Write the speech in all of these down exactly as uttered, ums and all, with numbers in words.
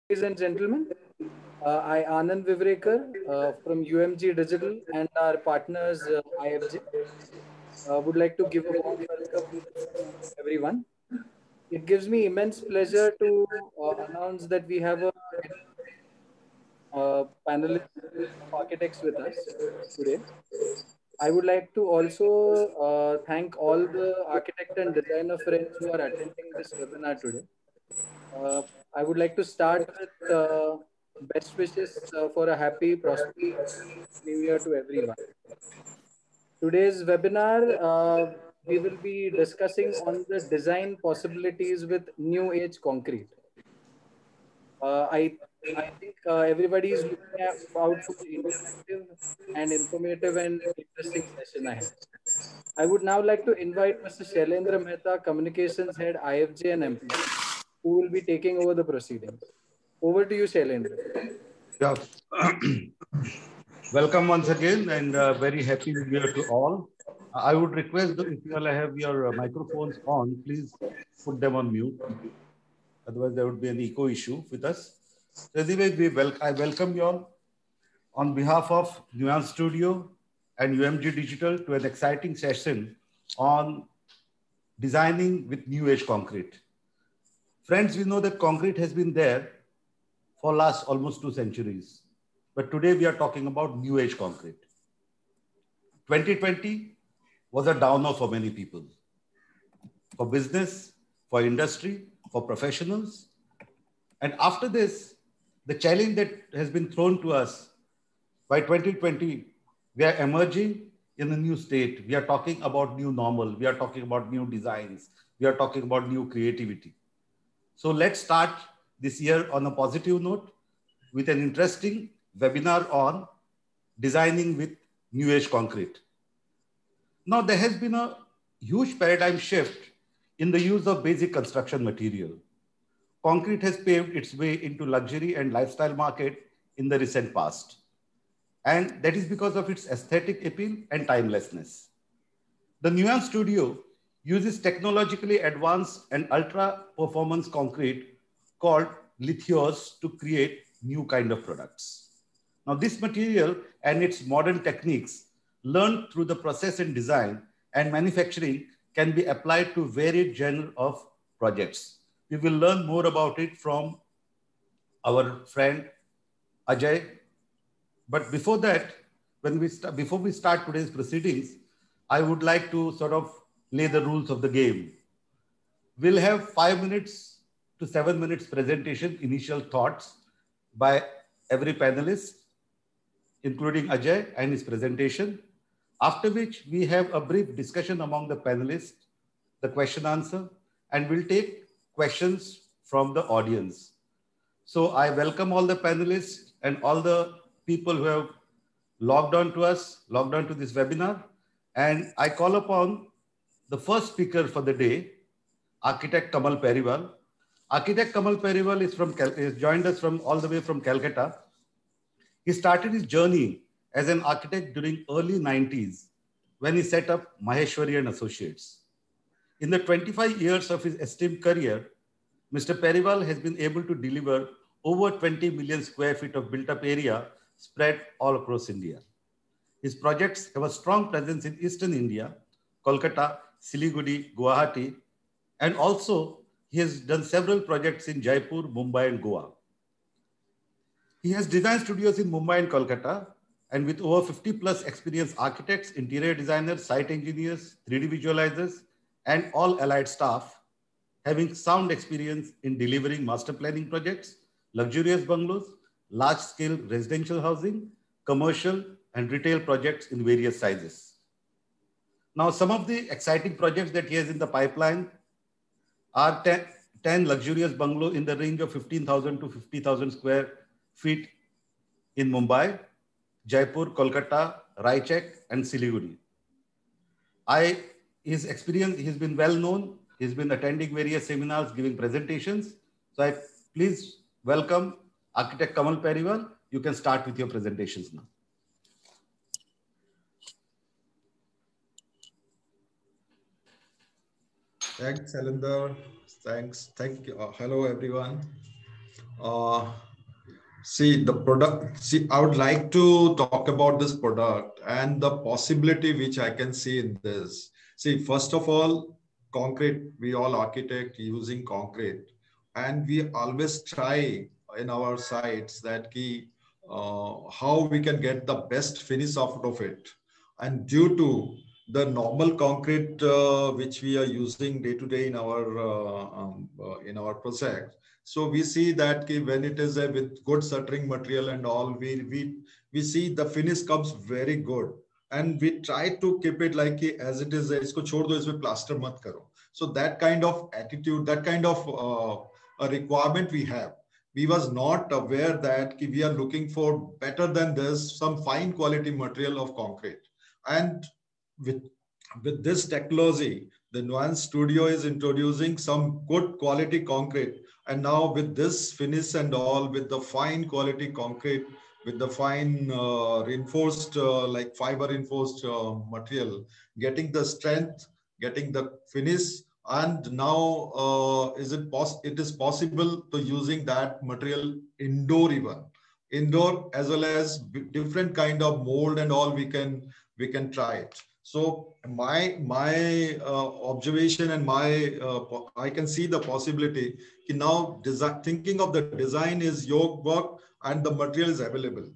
Ladies and gentlemen, uh, I Anand Vivrekar uh, from U M G Digital and our partners uh, I F J uh, would like to give a warm welcome to everyone. It gives me immense pleasure to uh, announce that we have a uh, panelist of architects with us today. I would like to also uh, thank all the architect and designer friends who are attending this webinar today. Uh, I would like to start with uh, best wishes uh, for a happy, prosperous new year to everyone. Today's webinar, uh, we will be discussing on the design possibilities with new age concrete. Uh, I, I think uh, everybody is looking at, out for the interactive and informative and interesting session ahead. I would now like to invite Mister Shailendra Mehta, Communications Head, I F J and M P, who will be taking over the proceedings. Over to you, Shailendra. Yeah. Welcome once again and uh, very happy new year to all. I would request that if you all have your uh, microphones on, please put them on mute. Otherwise, there would be an echo issue with us. So anyway, we wel I welcome you all on behalf of Nuance Studio and U M G Digital to an exciting session on designing with new age concrete. Friends, we know that concrete has been there for last almost two centuries. But today we are talking about new age concrete. twenty twenty was a downer for many people, for business, for industry, for professionals. And after this, the challenge that has been thrown to us by twenty twenty, we are emerging in a new state. We are talking about new normal. We are talking about new designs. We are talking about new creativity. So let's start this year on a positive note with an interesting webinar on designing with new age concrete. Now, there has been a huge paradigm shift in the use of basic construction material. Concrete has paved its way into luxury and lifestyle market in the recent past. And that is because of its aesthetic appeal and timelessness. The Nuance Studio uses technologically advanced and ultra performance concrete called lithios to create new kind of products. Now, this material and its modern techniques learned through the process and design and manufacturing can be applied to varied genre of projects. We will learn more about it from our friend Ajay. But before that, when we start, before we start today's proceedings, I would like to sort of lay the rules of the game. We'll have five minutes to seven minutes presentation, initial thoughts by every panelist, including Ajay and his presentation, after which we have a brief discussion among the panelists, the question answer, and we'll take questions from the audience. So I welcome all the panelists and all the people who have logged on to us, logged on to this webinar. And I call upon the first speaker for the day, Architect Kamal Periwal. Architect Kamal Periwal is from is joined us from all the way from Calcutta. He started his journey as an architect during early nineties when he set up Maheshwari and Associates. In the twenty-five years of his esteemed career, Mister Periwal has been able to deliver over twenty million square feet of built-up area spread all across India. His projects have a strong presence in Eastern India, Kolkata, Siliguri, Guwahati, and also he has done several projects in Jaipur, Mumbai, and Goa. He has design studios in Mumbai and Kolkata, and with over fifty plus experienced architects, interior designers, site engineers, three D visualizers, and all allied staff, having sound experience in delivering master planning projects, luxurious bungalows, large-scale residential housing, commercial and retail projects in various sizes. Now, some of the exciting projects that he has in the pipeline are ten, ten luxurious bungalows in the range of fifteen thousand to fifty thousand square feet in Mumbai, Jaipur, Kolkata, Raichek, and Siliguri. I, his experience, he's been well known. He's been attending various seminars, giving presentations. So I please welcome Architect Kamal Periwal. You can start with your presentations now. Thanks, Shailendra. Thanks. Thank you. Uh, hello, everyone. Uh, see the product. See, I would like to talk about this product and the possibility which I can see in this. See, first of all, concrete. We all architect using concrete, and we always try in our sites that key uh, how we can get the best finish out of it. And due to the normal concrete uh, which we are using day to day in our uh, um, uh, in our project, so we see that ki when it is a with good shuttering material and all, we we we see the finish comes very good, and we try to keep it like ki as it is. Isko chhod do, isme plaster mat karo. So that kind of attitude, that kind of uh, a requirement we have. We was not aware that ki we are looking for better than this, some fine quality material of concrete, and with with this technology, the Nuance Studio is introducing some good quality concrete. And now with this finish and all, with the fine quality concrete, with the fine uh, reinforced, uh, like fiber reinforced uh, material, getting the strength, getting the finish, and now uh, is it pos- it is possible to using that material indoor even indoor as well as different kind of mold and all we can we can try it. So my my uh, observation and my uh, I can see the possibility ki now design, thinking of the design is your work and the material is available.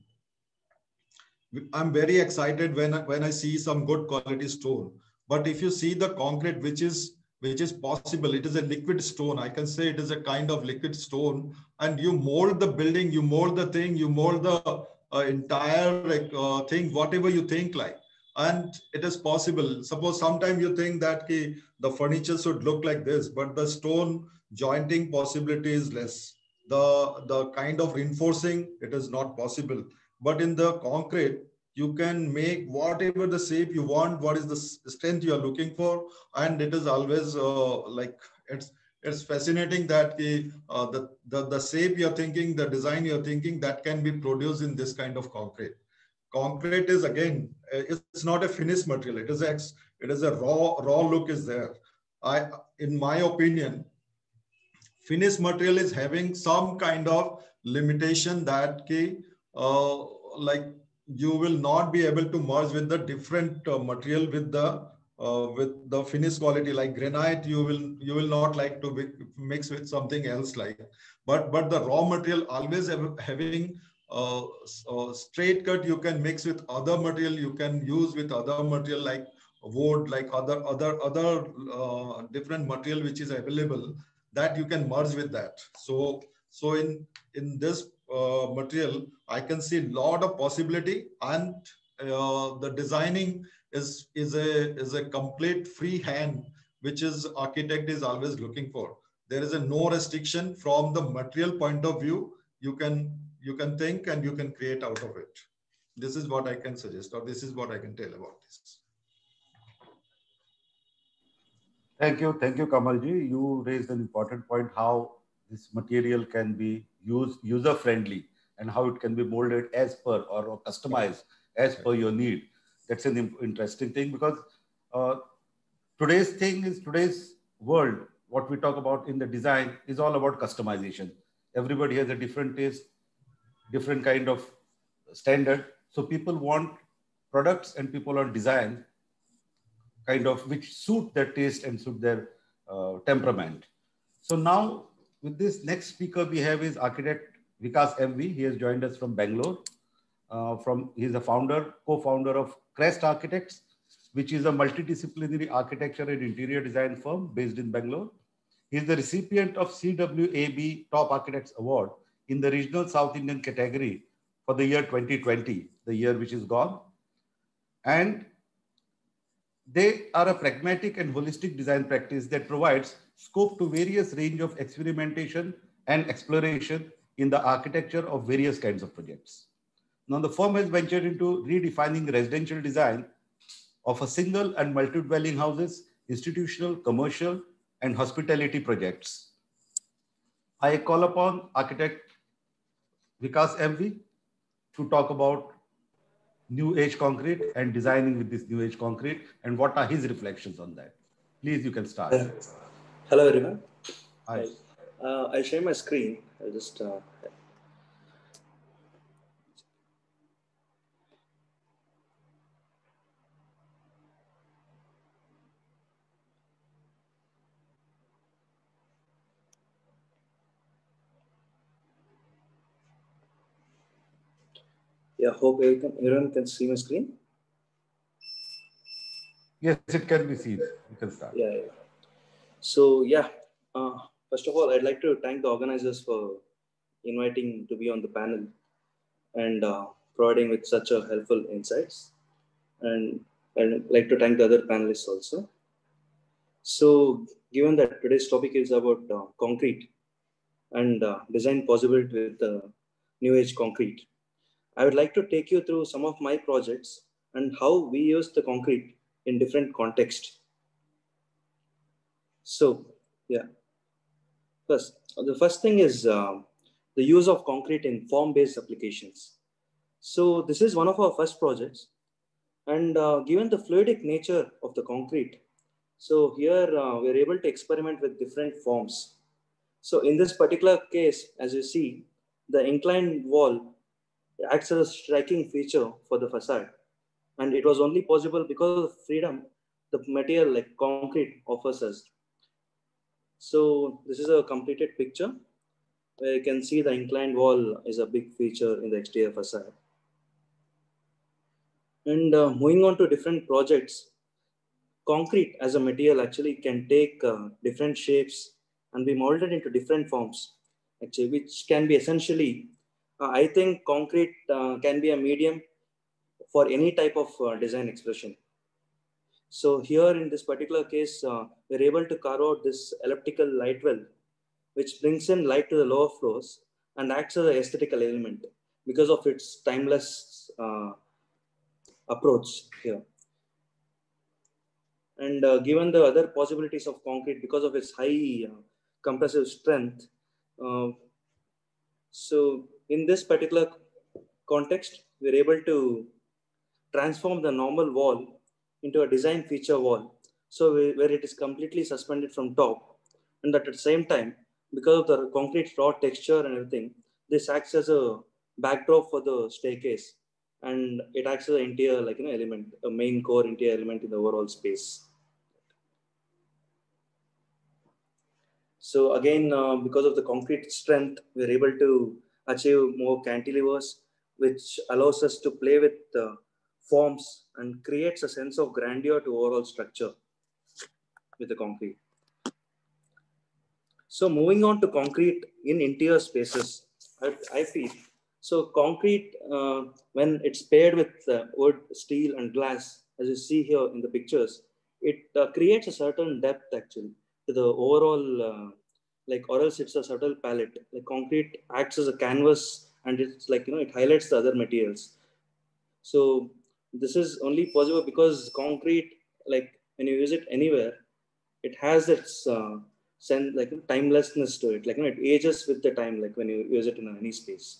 I'm very excited when when I see some good quality stone. But if you see the concrete, which is which is possible, it is a liquid stone. I can say it is a kind of liquid stone, and you mold the building, you mold the thing, you mold the uh, entire like, uh, thing, whatever you think like, and it is possible. Suppose sometime you think that ki, the furniture should look like this, but the stone jointing possibility is less. The the kind of reinforcing it is not possible, but in the concrete, you can make whatever the shape you want, what is the strength you are looking for. And it is always uh, like, it's it's fascinating that the, uh, the, the, the shape you're thinking, the design you're thinking, that can be produced in this kind of concrete. Concrete is again, uh, it's not a finished material. It is ex, it is a raw, raw look is there. I, in my opinion, finished material is having some kind of limitation that ki, uh, like you will not be able to merge with the different uh, material with the uh, with the finished quality like granite. You will you will not like to be, mix with something else like. But but the raw material always have, having uh, uh, straight cut. You can mix with other material. You can use with other material like wood, like other other other uh, different material which is available, that you can merge with that. So, so in, in this uh, material, I can see a lot of possibility, and uh, the designing is, is, a, is a complete free hand, which is architect is always looking for. There is a no restriction from the material point of view. You can, you can think and you can create out of it. This is what I can suggest, or this is what I can tell about this. Thank you. Thank you, Kamalji. You raised an important point, how this material can be used user-friendly and how it can be molded as per or customized as per your need. That's an interesting thing, because uh, today's thing is today's world, what we talk about in the design is all about customization. Everybody has a different taste, different kind of standard. So people want products and people want design kind of which suit their taste and suit their uh, temperament. So now with this next speaker we have is architect Vikas M V. He has joined us from Bangalore. Uh, from he's a founder, co-founder of Crest Architects, which is a multidisciplinary architecture and interior design firm based in Bangalore. He is the recipient of C W A B Top Architects Award in the regional South Indian category for the year twenty twenty, the year which is gone. And they are a pragmatic and holistic design practice that provides scope to various range of experimentation and exploration in the architecture of various kinds of projects. Now, the firm has ventured into redefining residential design of a single and multi-dwelling houses, institutional, commercial, and hospitality projects. I call upon architect Vikas M V to talk about new age concrete and designing with this new age concrete, and what are his reflections on that. Please, you can start. Uh, hello, everyone. Hi. Uh, I'll share my screen. I'll just uh, yeah, hope everyone, everyone can see my screen. Yes, it can be seen. You can start. Yeah, yeah. So yeah, uh, first of all, I'd like to thank the organizers for inviting to be on the panel and uh, providing with such a helpful insights. And I'd like to thank the other panelists also. So given that today's topic is about uh, concrete and uh, design possibility with the uh, new age concrete, I would like to take you through some of my projects and how we use the concrete in different contexts. So yeah, first, the first thing is uh, the use of concrete in form-based applications. So this is one of our first projects, and uh, given the fluidic nature of the concrete, so here uh, we're able to experiment with different forms. So in this particular case, as you see, the inclined wall acts as a striking feature for the facade, and it was only possible because of the freedom the material like concrete offers us. So this is a completed picture where you can see the inclined wall is a big feature in the exterior facade. And uh, moving on to different projects, concrete as a material actually can take uh, different shapes and be molded into different forms, actually, which can be essentially, uh, I think concrete uh, can be a medium for any type of uh, design expression. So here in this particular case, uh, we're able to carve out this elliptical light well, which brings in light to the lower floors and acts as an aesthetical element because of its timeless uh, approach here. And uh, given the other possibilities of concrete because of its high uh, compressive strength, uh, so in this particular context, we're able to transform the normal wall into a design feature wall. So we, where it is completely suspended from top, and at the same time, because of the concrete raw texture and everything, this acts as a backdrop for the staircase, and it acts as an interior like an you know, element, a main core interior element in the overall space. So again, uh, because of the concrete strength, we're able to achieve more cantilevers, which allows us to play with uh, forms and creates a sense of grandeur to overall structure with the concrete. So moving on to concrete in interior spaces, I, I feel, so concrete, uh, when it's paired with uh, wood, steel and glass, as you see here in the pictures, it uh, creates a certain depth actually to the overall, uh, like or else it's a subtle palette. Like concrete acts as a canvas and it's like, you know, it highlights the other materials. So this is only possible because concrete, like when you use it anywhere, it has its uh, sense like timelessness to it. Like you know, it ages with the time. Like when you use it in any space.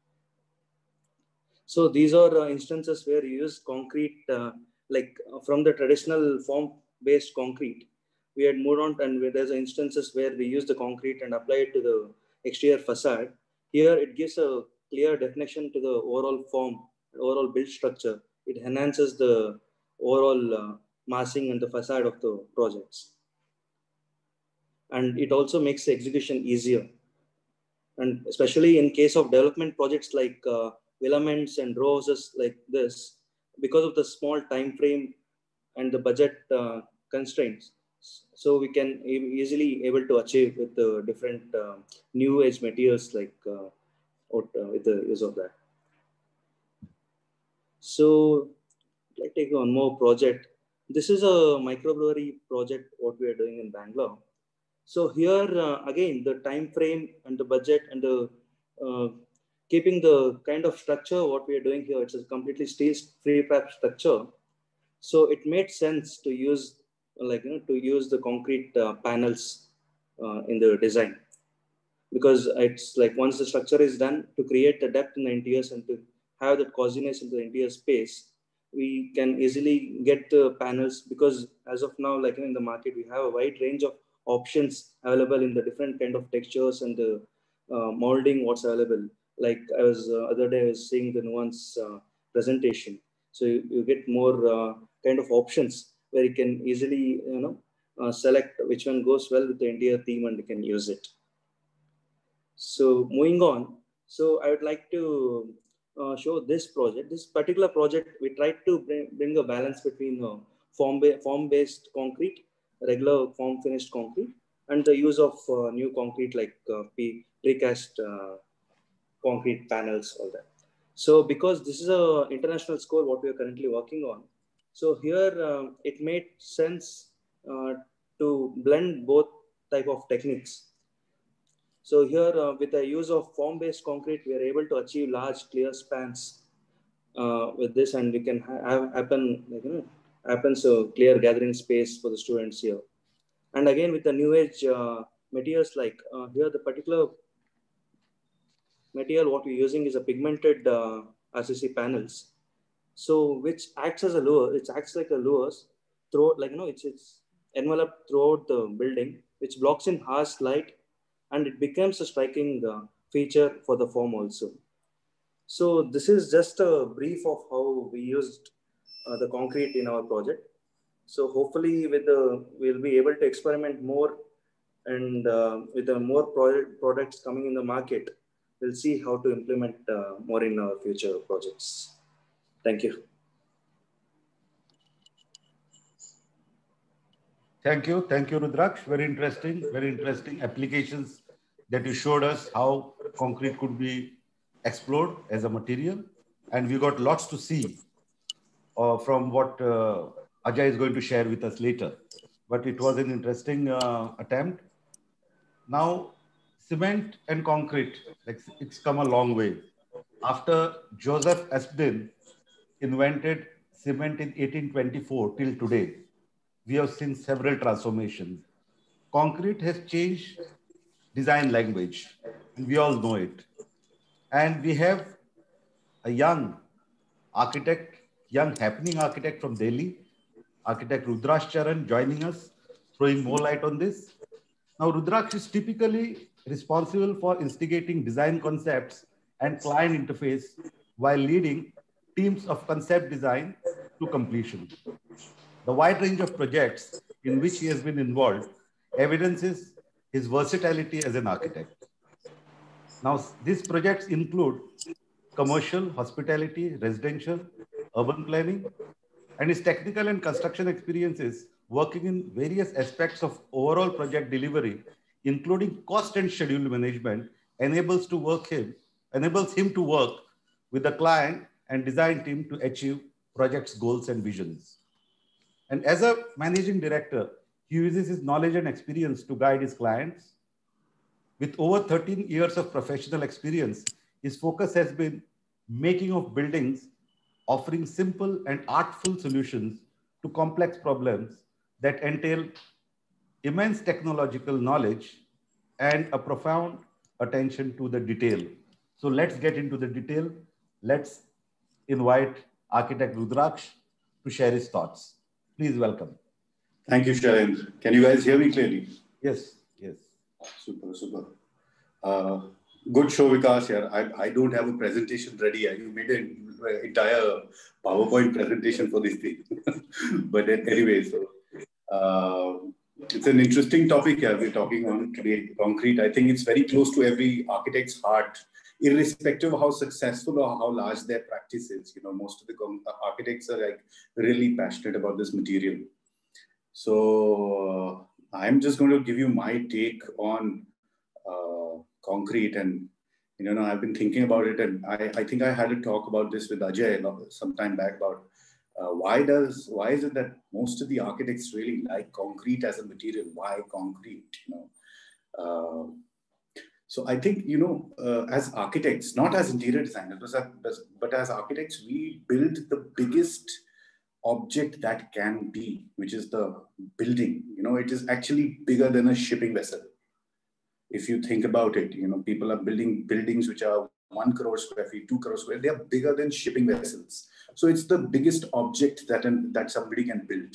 So these are uh, instances where you use concrete, uh, like uh, from the traditional form-based concrete. We had moved on, and where there's instances where we use the concrete and apply it to the exterior facade. Here, it gives a clear definition to the overall form, overall build structure. It enhances the overall uh, massing and the facade of the projects, and it also makes the execution easier. And especially in case of development projects like uh, filaments and row houses like this, because of the small time frame and the budget uh, constraints, so we can e- easily able to achieve with the different uh, new age materials like uh, out, uh, with the use of that. So let's take one more project. This is a microbrewery project what we are doing in Bangalore. So here uh, again, the time frame and the budget and the uh, keeping the kind of structure what we are doing here, it's a completely steel free prep structure. So it made sense to use like you know to use the concrete uh, panels uh, in the design, because it's like once the structure is done, to create the depth in the interiors and to have that coziness in the interior space, we can easily get the panels, because as of now, like in the market, we have a wide range of options available in the different kind of textures and the uh, molding what's available. Like I was uh, other day I was seeing the Nuance uh, presentation. So you, you get more uh, kind of options where you can easily, you know, uh, select which one goes well with the entire theme and you can use it. So moving on, so I would like to uh, show this project. This particular project, we tried to bring, bring a balance between uh, form ba form based concrete, regular form finished concrete, and the use of uh, new concrete like uh, precast uh, concrete panels, all that. So because this is a international score, what we are currently working on. So here um, it made sense uh, to blend both type of techniques. So here, uh, with the use of form-based concrete, we are able to achieve large clear spans uh, with this, and we can ha have happen, like, you know, happen so clear gathering space for the students here. And again, with the new age uh, materials, like uh, here, the particular material what we're using is a pigmented uh, R C C panels, so which acts as a lure. It acts like a lures throughout, like you know, it's it's enveloped throughout the building, which blocks in harsh light, and it becomes a striking uh, feature for the form also. So this is just a brief of how we used uh, the concrete in our project. So hopefully with the, we'll be able to experiment more, and uh, with the more product, products coming in the market, we'll see how to implement uh, more in our future projects. Thank you. Thank you. Thank you, Rudraksh. Very interesting, very interesting applications that you showed us how concrete could be explored as a material. And we got lots to see uh, from what uh, Ajay is going to share with us later. But it was an interesting uh, attempt. Now, cement and concrete, like it's come a long way. After Joseph Asbin invented cement in eighteen twenty-four till today, we have seen several transformations. Concrete has changed design language, and we all know it. And we have a young architect, young happening architect from Delhi, architect Rudraksh Charan, joining us, throwing more light on this. Now, Rudraksh is typically responsible for instigating design concepts and client interface while leading teams of concept design to completion. The wide range of projects in which he has been involved evidences his versatility as an architect. Now, these projects include commercial, hospitality, residential, urban planning, and his technical and construction experiences working in various aspects of overall project delivery, including cost and schedule management, enables to work him, enables him to work with the client and design team to achieve project's goals and visions. And as a managing director, he uses his knowledge and experience to guide his clients. With over thirteen years of professional experience, his focus has been making of buildings, offering simple and artful solutions to complex problems that entail immense technological knowledge and a profound attention to the detail. So let's get into the detail. Let's invite architect Rudraksh to share his thoughts. Please welcome. Thank you, Shailendra. Can you guys hear me clearly? Yes, yes. Super, super. Uh, good show, Vikas here. I, I don't have a presentation ready. You made an entire PowerPoint presentation for this thing. But anyway, so uh, it's an interesting topic here we're talking on today, concrete. I think it's very close to every architect's heart, irrespective of how successful or how large their practice is. You know, most of the architects are like really passionate about this material. So uh, I'm just going to give you my take on uh, concrete, and you know, I've been thinking about it, and I, I think I had a talk about this with Ajay some time back about uh, why does why is it that most of the architects really like concrete as a material? Why concrete? You know, uh, so I think you know, uh, as architects, not as interior designers, but as, but as architects, we build the biggest object that can be, which is the building. You know, it is actually bigger than a shipping vessel. If you think about it, you know, people are building buildings which are one crore square feet, two crore square. They are bigger than shipping vessels. So it's the biggest object that an, that somebody can build.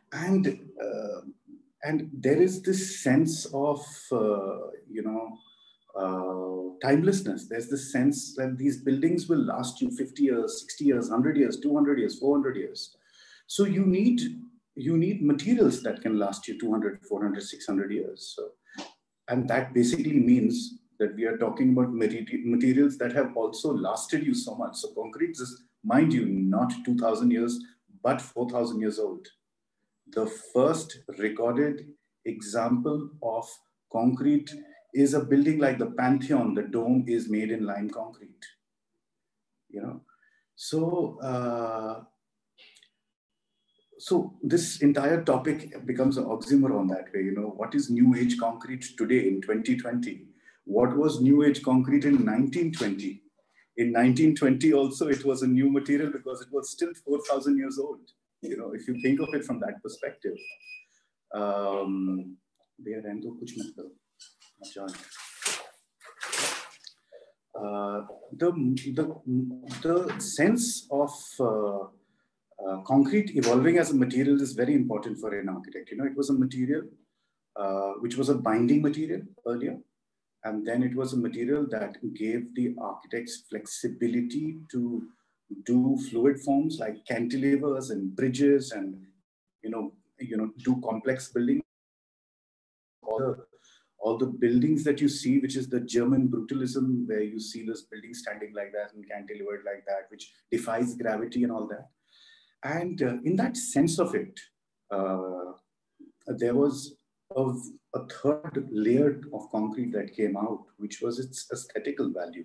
And uh, and there is this sense of uh, you know uh, timelessness. There's this sense that these buildings will last you fifty years, sixty years, one hundred years, two hundred years, four hundred years. So you need, you need materials that can last you two hundred, four hundred, six hundred years. So, and that basically means that we are talking about materials that have also lasted you so much. So concrete is, mind you, not two thousand years, but four thousand years old. The first recorded example of concrete is a building like the Pantheon. The dome is made in lime concrete, you know. So, uh, so this entire topic becomes an oxymoron that way, you know. What is New Age concrete today in twenty twenty? What was New Age concrete in nineteen twenty? In nineteen twenty also, it was a new material because it was still four thousand years old. You know, if you think of it from that perspective. Um, uh, the, the, the sense of uh, uh, concrete evolving as a material is very important for an architect. You know, it was a material uh, which was a binding material earlier. And then it was a material that gave the architects flexibility to do fluid forms like cantilevers and bridges and, you know, you know, do complex buildings. All the, all the buildings that you see, which is the German brutalism, where you see this building standing like that and cantilevered like that, which defies gravity and all that. And uh, in that sense of it, uh, there was a, a third layer of concrete that came out, which was its aesthetical value.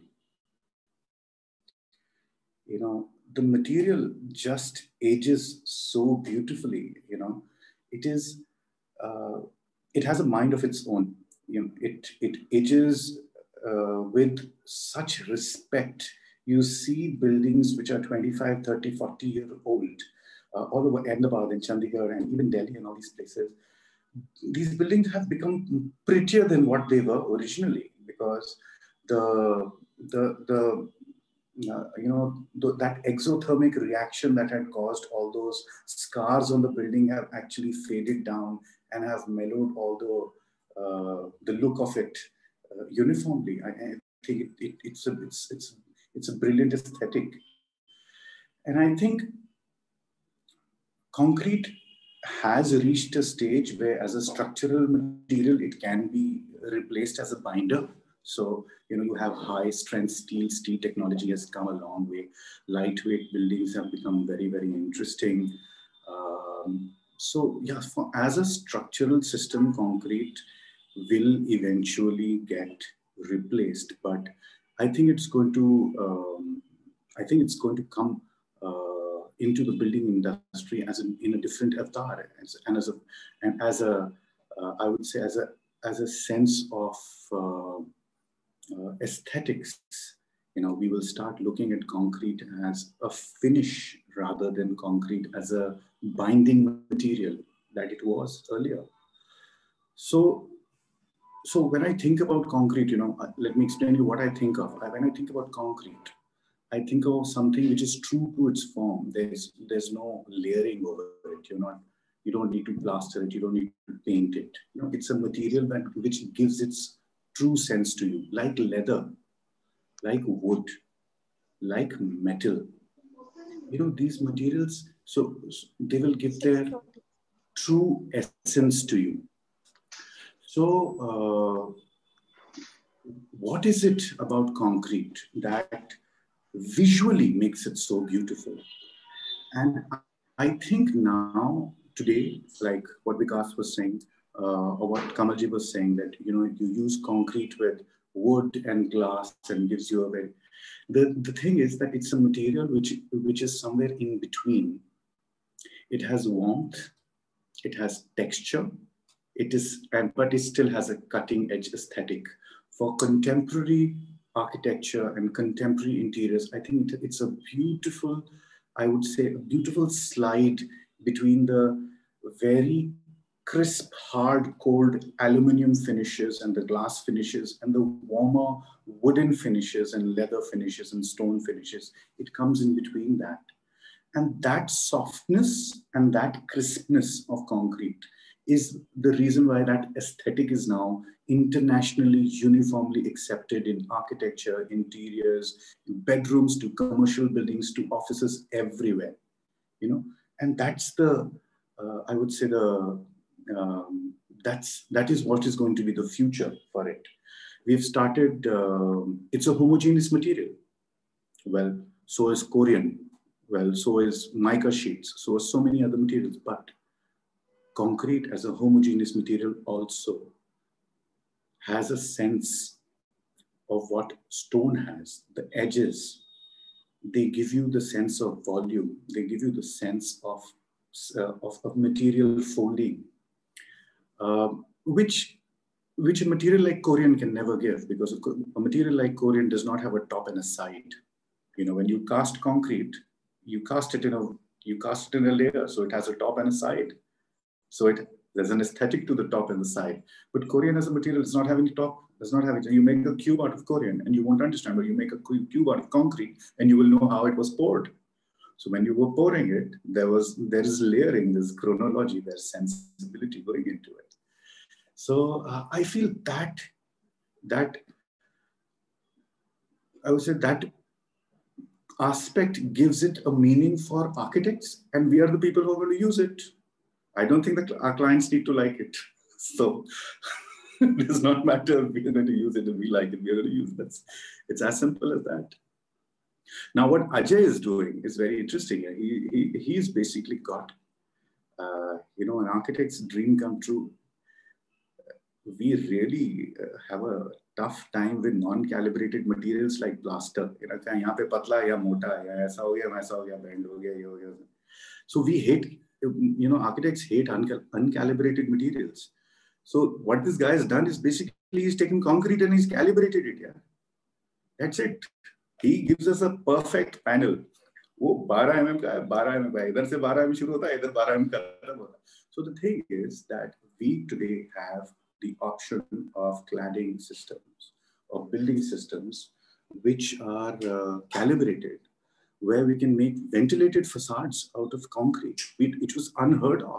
You know, the material just ages so beautifully, you know. It is, uh, it has a mind of its own. You know, it, it ages uh, with such respect. You see buildings which are twenty-five, thirty, forty year old, uh, all over Ahmedabad and Chandigarh and even Delhi and all these places. These buildings have become prettier than what they were originally, because the, the, the uh, you know, the, that exothermic reaction that had caused all those scars on the building have actually faded down and have mellowed all the, uh, the look of it uh, uniformly. I, I think it, it, it's, a, it's, it's, it's a brilliant aesthetic. And I think concrete has reached a stage where as a structural material, it can be replaced as a binder. So, you know, you have high strength steel, steel technology has come a long way. Lightweight buildings have become very, very interesting. Um, so yeah, for, as a structural system, concrete will eventually get replaced, but I think it's going to, um, I think it's going to come uh, into the building industry as an, in a different avatar, as, and as a, and as a, uh, I would say as a, as a sense of uh, uh, aesthetics. You know, we will start looking at concrete as a finish rather than concrete as a binding material that it was earlier. So, so when I think about concrete, you know, let me explain you what I think of. When I think about concrete, I think of something which is true to its form. There's, there's no layering over it. You're not, you don't need to plaster it. You don't need to paint it. You know, it's a material that which gives its true sense to you, like leather, like wood, like metal. You know, these materials, so, so they will give their true essence to you. So, uh, what is it about concrete that visually makes it so beautiful? And I think now, today, like what Vikas was saying, uh, or what Kamalji was saying, that, you know, you use concrete with wood and glass and gives you a very, the, the thing is that it's a material which, which is somewhere in between. It has warmth, it has texture, it is, and, but it still has a cutting edge aesthetic. For contemporary architecture and contemporary interiors, I think it's a beautiful, I would say, a beautiful slide between the very crisp, hard, cold aluminum finishes and the glass finishes and the warmer wooden finishes and leather finishes and stone finishes. It comes in between that. And that softness and that crispness of concrete is the reason why that aesthetic is now internationally uniformly accepted in architecture, interiors, bedrooms to commercial buildings to offices everywhere, you know, and that's the, uh, I would say the, um, that's, that is what is going to be the future for it. We've started, um, it's a homogeneous material. Well, so is Korean. Well, so is mica sheets. So are so many other materials, but concrete as a homogeneous material also has a sense of what stone has, the edges. They give you the sense of volume. They give you the sense of, uh, of, of material folding, uh, which, which a material like Korean can never give, because a, a material like Korean does not have a top and a side. You know, when you cast concrete, you cast it in a, you cast it in a layer, so it has a top and a side. So it, there's an aesthetic to the top and the side. But Korean as a material does not have any top, does not have it. You make a cube out of Korean and you won't understand, but you make a cube out of concrete and you will know how it was poured. So when you were pouring it, there was, there is layering, there's chronology, there's sensibility going into it. So uh, I feel that, that, I would say that aspect gives it a meaning for architects, and we are the people who are going to use it. I don't think that our clients need to like it. So it does not matter if we are going to use it, if we like it, we are going to use it. It's as simple as that. Now, what Ajay is doing is very interesting. He, he, he's basically got, uh, you know, an architect's dream come true. We really uh, have a tough time with non-calibrated materials like plaster. You know, yahan pe patla ya mota, ya aisa ho gaya, waisa ho gaya, bend ho gaya, ye ho gaya. So we hate, you know, architects hate uncal uncalibrated materials. So what this guy has done is basically he's taken concrete and he's calibrated it. Yeah, that's it. He gives us a perfect panel. वो twelve millimeter का है, twelve millimeter का है. इधर से twelve millimeter शुरू होता है, इधर twelve millimeter खत्म होता है. So the thing is that we today have the option of cladding systems or building systems which are uh, calibrated, where we can make ventilated facades out of concrete. It, it was unheard of.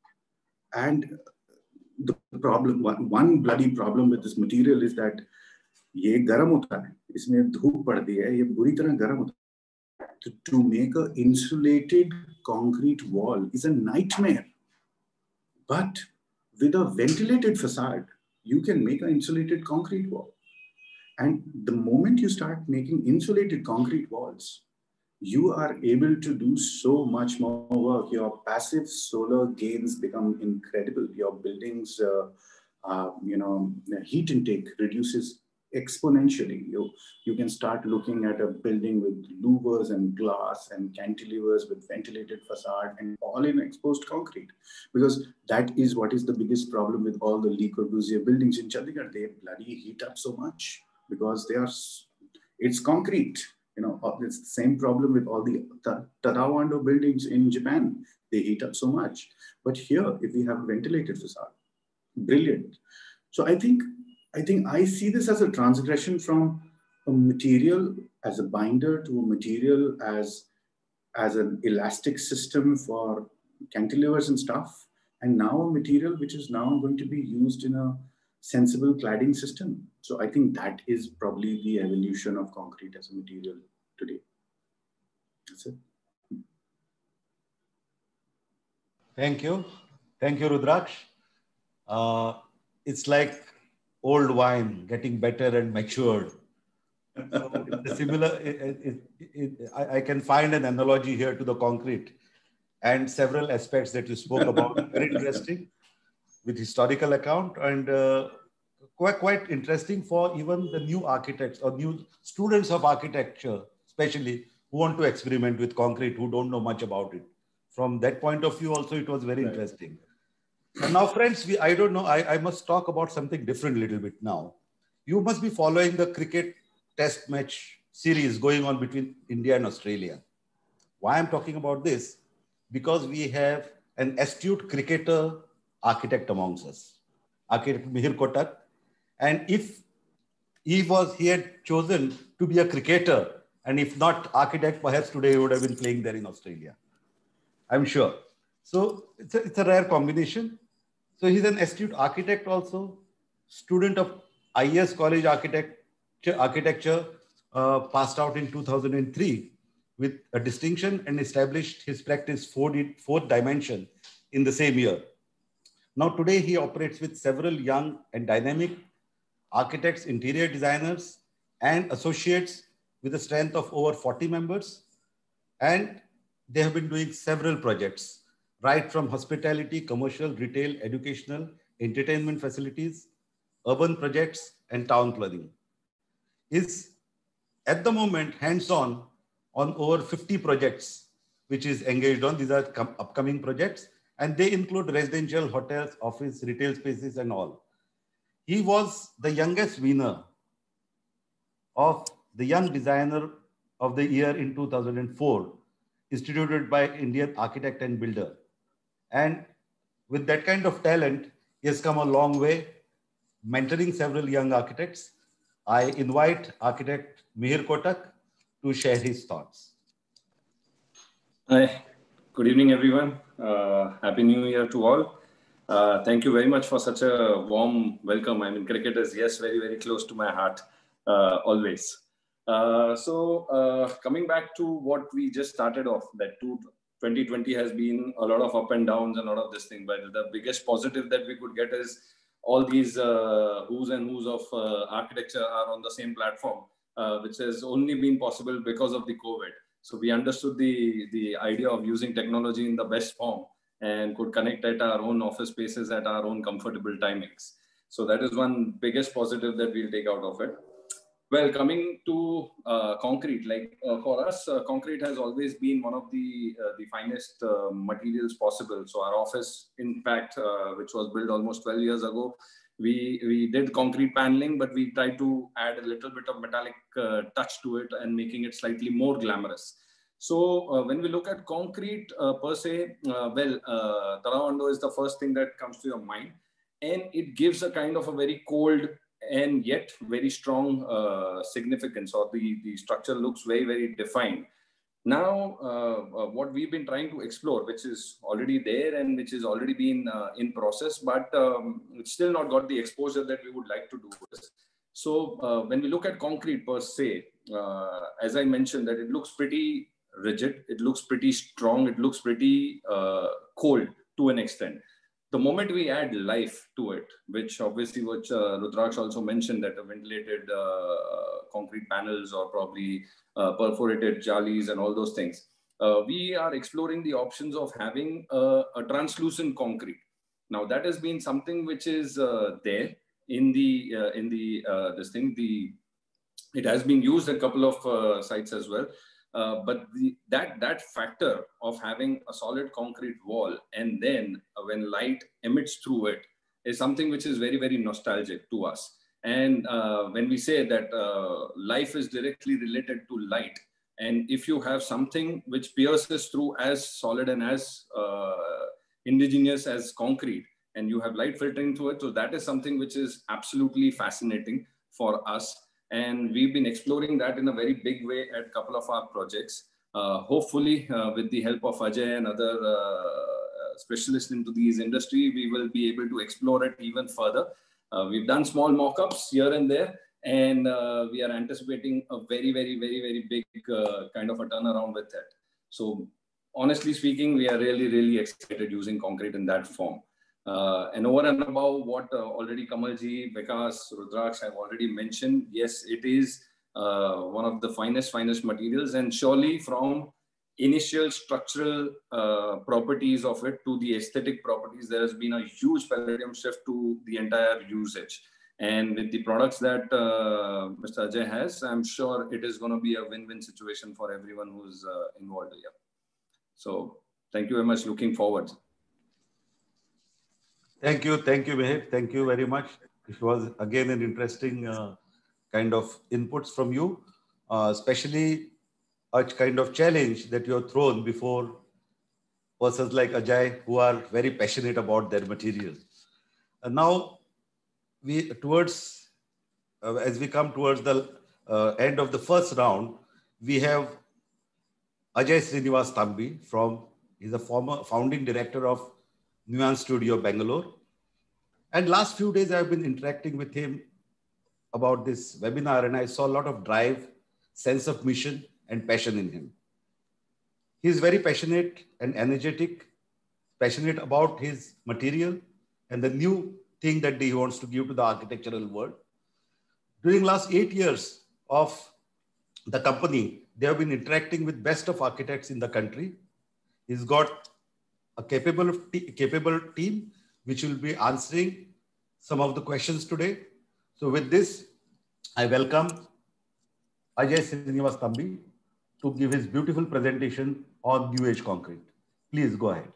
And the problem, one, one bloody problem with this material is that ये गरम होता है, इसमें धूप पड़ती है, ये बुरी तरह गरम होता है. To, to make an insulated concrete wall is a nightmare. But with a ventilated facade, you can make an insulated concrete wall. And the moment you start making insulated concrete walls, you are able to do so much more work. Your passive solar gains become incredible. Your buildings, uh, uh, you know, heat intake reduces exponentially. You, you can start looking at a building with louvers and glass and cantilevers with ventilated facade and all in exposed concrete. Because that is what is the biggest problem with all the Le Corbusier buildings in Chandigarh. They bloody heat up so much because they are, it's concrete. You know, it's the same problem with all the Tadao Ando buildings in Japan. They heat up so much. But here, if we have a ventilated facade, brilliant. So I think, I think I see this as a transgression from a material as a binder to a material as, as an elastic system for cantilevers and stuff. And now a material which is now going to be used in a sensible cladding system. So I think that is probably the evolution of concrete as a material today. That's it. Thank you. Thank you, Rudraksh. Uh, it's like old wine getting better and matured. So it's a similar, it, it, it, it, I, I can find an analogy here to the concrete and several aspects that you spoke about. Very interesting with historical account and uh, quite, quite interesting for even the new architects or new students of architecture, especially who want to experiment with concrete, who don't know much about it. From that point of view also, it was very right. Interesting. And now, friends, we, I don't know, I, I must talk about something different a little bit now. You must be following the cricket test match series going on between India and Australia. Why I'm talking about this? Because we have an astute cricketer architect amongst us, architect Mihir Kotak. And if he was, he had chosen to be a cricketer, and if not architect, perhaps today he would have been playing there in Australia. I'm sure. So it's a, it's a rare combination. So he's an astute architect also, student of I E S College Architecture, architecture uh, passed out in two thousand three with a distinction and established his practice fourth, fourth dimension in the same year. Now today he operates with several young and dynamic architects, interior designers, and associates with a strength of over forty members. And they have been doing several projects, right from hospitality, commercial, retail, educational, entertainment facilities, urban projects, and town planning. Is at the moment hands-on on over fifty projects, which is engaged on. These are upcoming projects, and they include residential, hotels, office, retail spaces, and all. He was the youngest winner of the Young Designer of the Year in two thousand four, instituted by Indian Architect and Builder. And with that kind of talent, he has come a long way, mentoring several young architects. I invite architect Mihir Kotak to share his thoughts. Hi, good evening, everyone. Uh, Happy New Year to all. Uh, thank you very much for such a warm welcome. I mean, cricket is, yes, very, very close to my heart, uh, always. Uh, so uh, coming back to what we just started off, that twenty twenty has been a lot of up and downs and a lot of this thing, but the biggest positive that we could get is all these uh, who's and who's of uh, architecture are on the same platform, uh, which has only been possible because of the COVID. So we understood the, the idea of using technology in the best form and could connect at our own office spaces at our own comfortable timings. So that is one biggest positive that we'll take out of it. Well, coming to uh, concrete, like uh, for us, uh, concrete has always been one of the uh, the finest uh, materials possible. So our office, in fact, uh, which was built almost twelve years ago, we we did concrete paneling, but we tried to add a little bit of metallic uh, touch to it and making it slightly more glamorous. So uh, when we look at concrete uh, per se, uh, well, uh, Taravando is the first thing that comes to your mind, and it gives a kind of a very cold and yet very strong uh, significance, or the, the structure looks very, very defined. Now, uh, uh, what we've been trying to explore, which is already there and which is already been uh, in process, but um, it's still not got the exposure that we would like to do this. So uh, when we look at concrete per se, uh, as I mentioned, that it looks pretty rigid, it looks pretty strong, it looks pretty uh, cold to an extent. The moment we add life to it, which obviously which uh, Rudraksh also mentioned, that the ventilated uh, concrete panels or probably uh, perforated jalis and all those things, uh, we are exploring the options of having a, a translucent concrete. Now that has been something which is uh, there in the uh, in the uh, this thing. The it has been used at a couple of uh, sites as well. Uh, but the, that, that factor of having a solid concrete wall and then uh, when light emits through it is something which is very, very nostalgic to us. And uh, when we say that uh, life is directly related to light, and if you have something which pierces through as solid and as uh, indigenous as concrete, and you have light filtering through it, so that is something which is absolutely fascinating for us. And we've been exploring that in a very big way at a couple of our projects. Uh, hopefully, uh, with the help of Ajay and other uh, specialists into these industry, we will be able to explore it even further. Uh, we've done small mock-ups here and there, and uh, we are anticipating a very, very, very, very big uh, kind of a turnaround with it. So honestly speaking, we are really, really excited using concrete in that form. Uh, and over and above what uh, already Kamalji, Vikas, Rudraksh have already mentioned, yes, it is uh, one of the finest, finest materials. And surely from initial structural uh, properties of it to the aesthetic properties, there has been a huge paradigm shift to the entire usage. And with the products that uh, Mister Ajay has, I'm sure it is going to be a win-win situation for everyone who's uh, involved here. So thank you very much. Looking forward. Thank you. Thank you, Mihir. Thank you very much. It was, again, an interesting uh, kind of inputs from you, uh, especially a kind of challenge that you have thrown before persons like Ajay, who are very passionate about their material. And now, we towards, uh, as we come towards the uh, end of the first round, we have Ajay Srinivas Thambi from, he's a former founding director of Nuance Studio, Bangalore. And last few days, I've been interacting with him about this webinar, and I saw a lot of drive, sense of mission, and passion in him. He's very passionate and energetic, passionate about his material and the new thing that he wants to give to the architectural world. During last eight years of the company, they have been interacting with best of architects in the country. He's got a capable, capable team which will be answering some of the questions today. So with this, I welcome Ajay Srinivas Thambi to give his beautiful presentation on New Age Concrete. Please go ahead.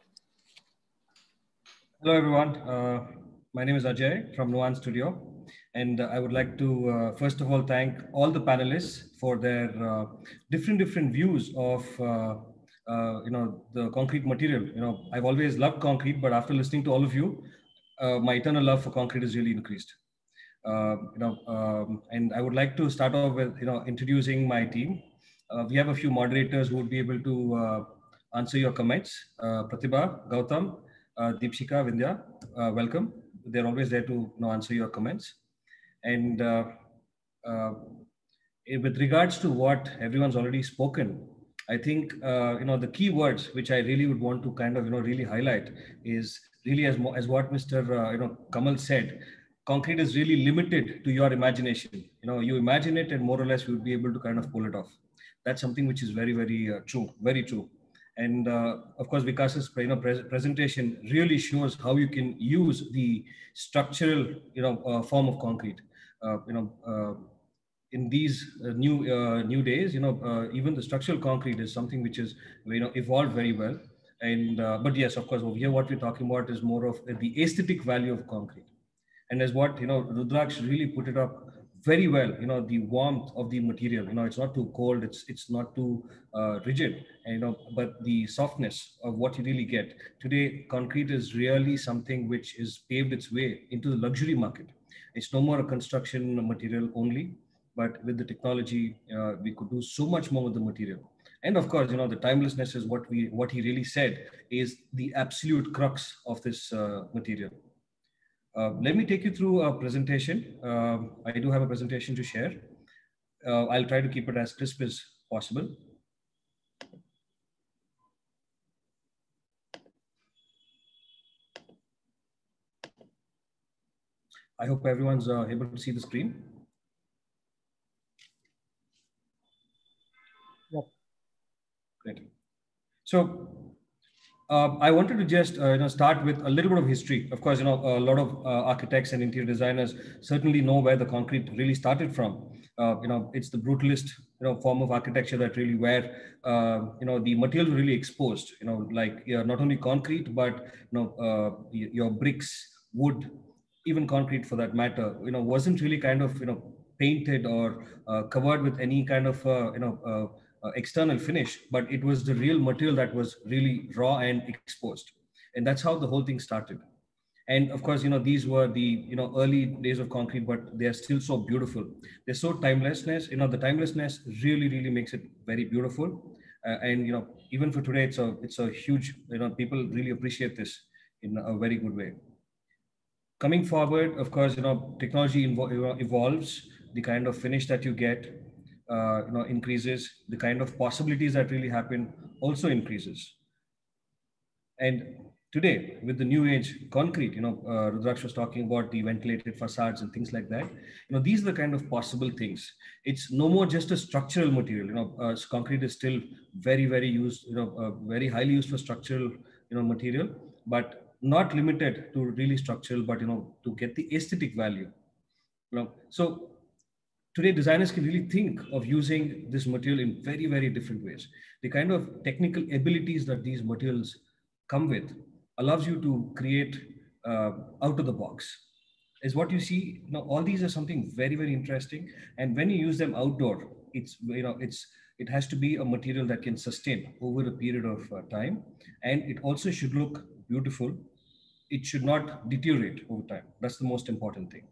Hello, everyone. Uh, my name is Ajay from Nuance Studio. And uh, I would like to, uh, first of all, thank all the panelists for their uh, different, different views of, uh, uh, you know, the concrete material. You know, I've always loved concrete, but after listening to all of you, uh, my eternal love for concrete is really increased. Uh, you know, um, and I would like to start off with, you know, introducing my team. Uh, we have a few moderators who would be able to uh, answer your comments. Uh, Pratibha, Gautam, uh, Deepshika, Vindhya, uh, welcome. They're always there to, you know, answer your comments. And uh, uh, with regards to what everyone's already spoken, I think, uh, you know, the key words which I really would want to kind of, you know, really highlight is really as, as what Mister Uh, you know, Kamal said, concrete is really limited to your imagination. You know, you imagine it and more or less you would be able to kind of pull it off. That's something which is very, very uh, true, very true. And uh, of course, Vikas's you know, pre presentation really shows how you can use the structural, you know, uh, form of concrete. Uh, you know, uh, in these uh, new uh, new days, you know, uh, even the structural concrete is something which is, you know, evolved very well. And uh, but yes, of course, over here, what we're talking about is more of the aesthetic value of concrete. And as what, you know, Rudraksh really put it up very well, you know, the warmth of the material, you know, it's not too cold, it's it's not too uh, rigid, and, you know, but the softness of what you really get. Today, concrete is really something which is paved its way into the luxury market. It's no more a construction material only, but with the technology, uh, we could do so much more with the material. And of course, you know, the timelessness is what we, what he really said is the absolute crux of this uh, material. Uh, let me take you through a presentation. Uh, I do have a presentation to share. Uh, I'll try to keep it as crisp as possible. I hope everyone's uh, able to see the screen. Yep. Great. So uh, I wanted to just uh, you know, start with a little bit of history. Of course, you know, a lot of uh, architects and interior designers certainly know where the concrete really started from. Uh, you know, it's the brutalist, you know, form of architecture that really where, uh, you know, the materials were really exposed, you know, like yeah, not only concrete, but, you know, uh, your bricks, wood, even concrete for that matter, you know, wasn't really kind of, you know, painted or uh, covered with any kind of, uh, you know, uh, uh, external finish, but it was the real material that was really raw and exposed. And that's how the whole thing started. And of course, you know, these were the, you know, early days of concrete, but they're still so beautiful. They're so timelessness, you know, the timelessness really, really makes it very beautiful. Uh, and, you know, even for today, it's a, it's a huge, you know, people really appreciate this in a very good way. Coming forward, of course, you know, technology evol evolves, the kind of finish that you get, uh, you know, increases, the kind of possibilities that really happen also increases. And today, with the new age concrete, you know, uh, Rudraksh was talking about the ventilated facades and things like that. You know, these are the kind of possible things. It's no more just a structural material. You know, uh, concrete is still very, very used, you know, uh, very highly used for structural, you know, material, but not limited to really structural, but, you know, to get the aesthetic value. You know, so today designers can really think of using this material in very, very different ways. The kind of technical abilities that these materials come with allows you to create uh, out of the box. Is what you see, you know, all these are something very, very interesting. And when you use them outdoor, it's, you know, it's, it has to be a material that can sustain over a period of uh, time. And it also should look beautiful. It should not deteriorate over time. That's the most important thing.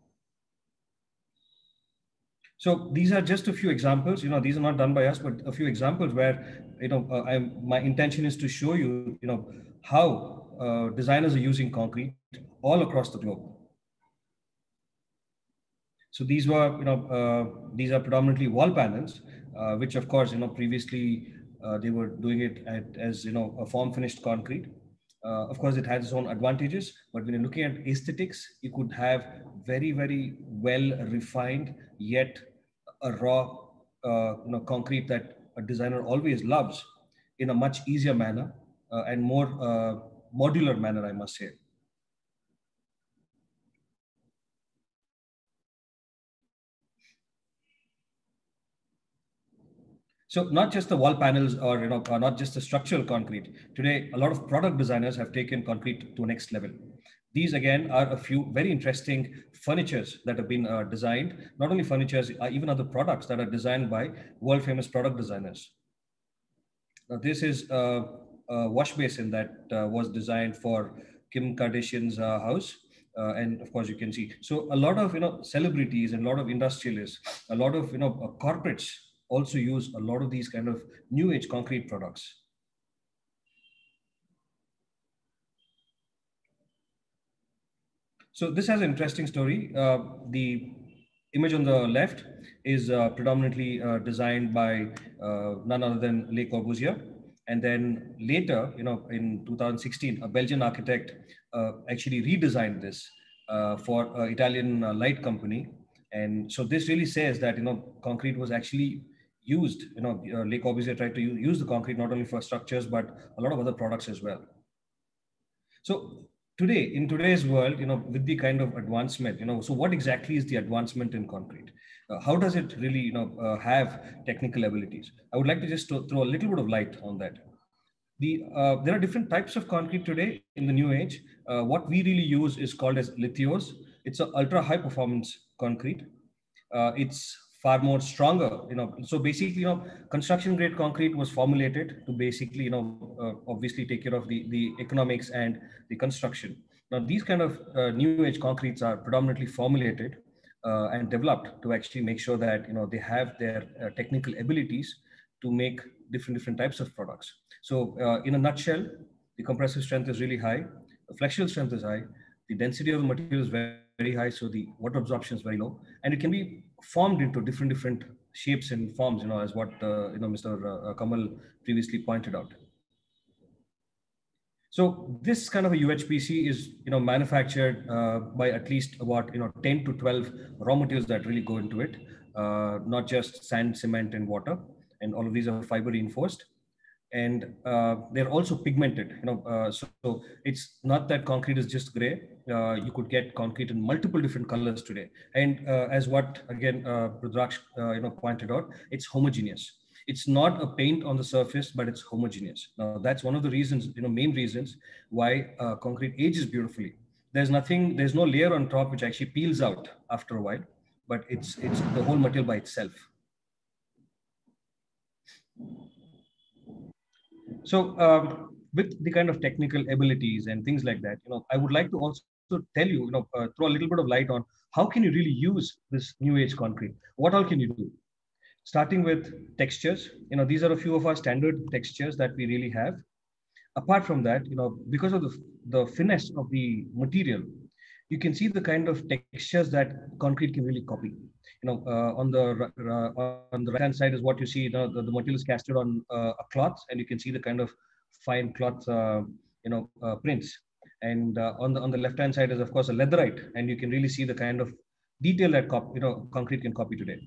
So these are just a few examples. You know, these are not done by us, but a few examples where, you know, uh, I'm, my intention is to show you, you know, how uh, designers are using concrete all across the globe. So these were, you know, uh, these are predominantly wall panels, uh, which of course, you know, previously uh, they were doing it at, as, you know, a form finished concrete. Uh, of course, it has its own advantages, but when you're looking at aesthetics, you could have very, very well refined, yet a raw, uh, you know, concrete that a designer always loves in a much easier manner uh, and more uh, modular manner, I must say. So not just the wall panels or, you know, or not just the structural concrete. Today, a lot of product designers have taken concrete to a next level. These again are a few very interesting furnitures that have been uh, designed, not only furnitures, uh, even other products that are designed by world famous product designers. Now this is a, a wash basin that uh, was designed for Kim Kardashian's uh, house. Uh, and of course you can see, so a lot of, you know, celebrities and a lot of industrialists, a lot of, you know, uh, corporates also use a lot of these kind of new age concrete products. So this has an interesting story. Uh, the image on the left is uh, predominantly uh, designed by uh, none other than Le Corbusier. And then later, you know, in two thousand sixteen, a Belgian architect uh, actually redesigned this uh, for an Italian uh, light company. And so this really says that, you know, concrete was actually used, you know, uh, Le Corbusier tried to use the concrete not only for structures, but a lot of other products as well. So today, in today's world, you know, with the kind of advancement, you know, so what exactly is the advancement in concrete? Uh, how does it really, you know, uh, have technical abilities? I would like to just to throw a little bit of light on that. The, uh, there are different types of concrete today in the new age. Uh, what we really use is called as lithios. It's an ultra high performance concrete. Uh, it's far more stronger, you know. So basically, you know, construction grade concrete was formulated to basically, you know, uh, obviously take care of the, the economics and the construction. Now, these kind of uh, new age concretes are predominantly formulated uh, and developed to actually make sure that, you know, they have their uh, technical abilities to make different, different types of products. So uh, in a nutshell, the compressive strength is really high, the flexural strength is high, the density of the material is very, very high, so the water absorption is very low, and it can be formed into different different shapes and forms, you know, as what uh, you know, Mister Uh, Kamal previously pointed out. So this kind of a U H P C is, you know, manufactured uh, by at least about, you know, ten to twelve raw materials that really go into it, uh, not just sand, cement, and water, and all of these are fiber reinforced. And uh, they're also pigmented, you know, uh, so, so it's not that concrete is just gray. Uh, you could get concrete in multiple different colors today. And uh, as what, again, uh, Rudraksh, uh, you know, pointed out, it's homogeneous. It's not a paint on the surface, but it's homogeneous. Now, that's one of the reasons, you know, main reasons why uh, concrete ages beautifully. There's nothing, there's no layer on top which actually peels out after a while, but it's, it's the whole material by itself. So um, with the kind of technical abilities and things like that, you know, I would like to also tell you, you know, uh, throw a little bit of light on how can you really use this new age concrete? What all can you do? Starting with textures, you know, these are a few of our standard textures that we really have. Apart from that, you know, because of the, the finesse of the material, you can see the kind of textures that concrete can really copy. You know, uh, on the uh, on the right hand side is what you see. You know, the, the material is casted on uh, a cloth, and you can see the kind of fine cloth, uh, you know, uh, prints. And uh, on the on the left hand side is of course a leatherite, and you can really see the kind of detail that cop, you know, concrete can copy today.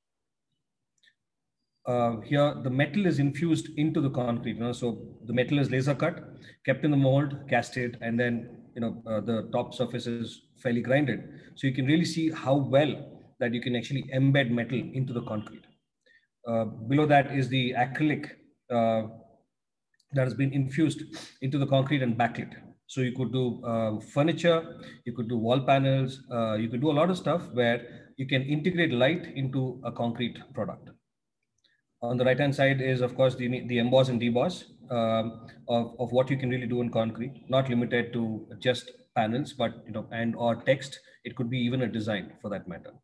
Uh, here the metal is infused into the concrete, you know, so the metal is laser cut, kept in the mold, casted, and then, you know, uh, the top surface is fairly grinded. So you can really see how well that you can actually embed metal into the concrete. Uh, below that is the acrylic uh, that has been infused into the concrete and backlit. So you could do uh, furniture, you could do wall panels, uh, you could do a lot of stuff where you can integrate light into a concrete product. On the right-hand side is, of course, the, the emboss and deboss um, of, of what you can really do in concrete, not limited to just panels, but, you know, and or text. It could be even a design for that matter.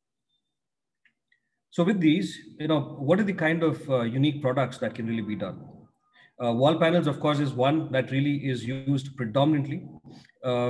So with these, you know, what are the kind of uh, unique products that can really be done? Uh, wall panels, of course, is one that really is used predominantly. Um,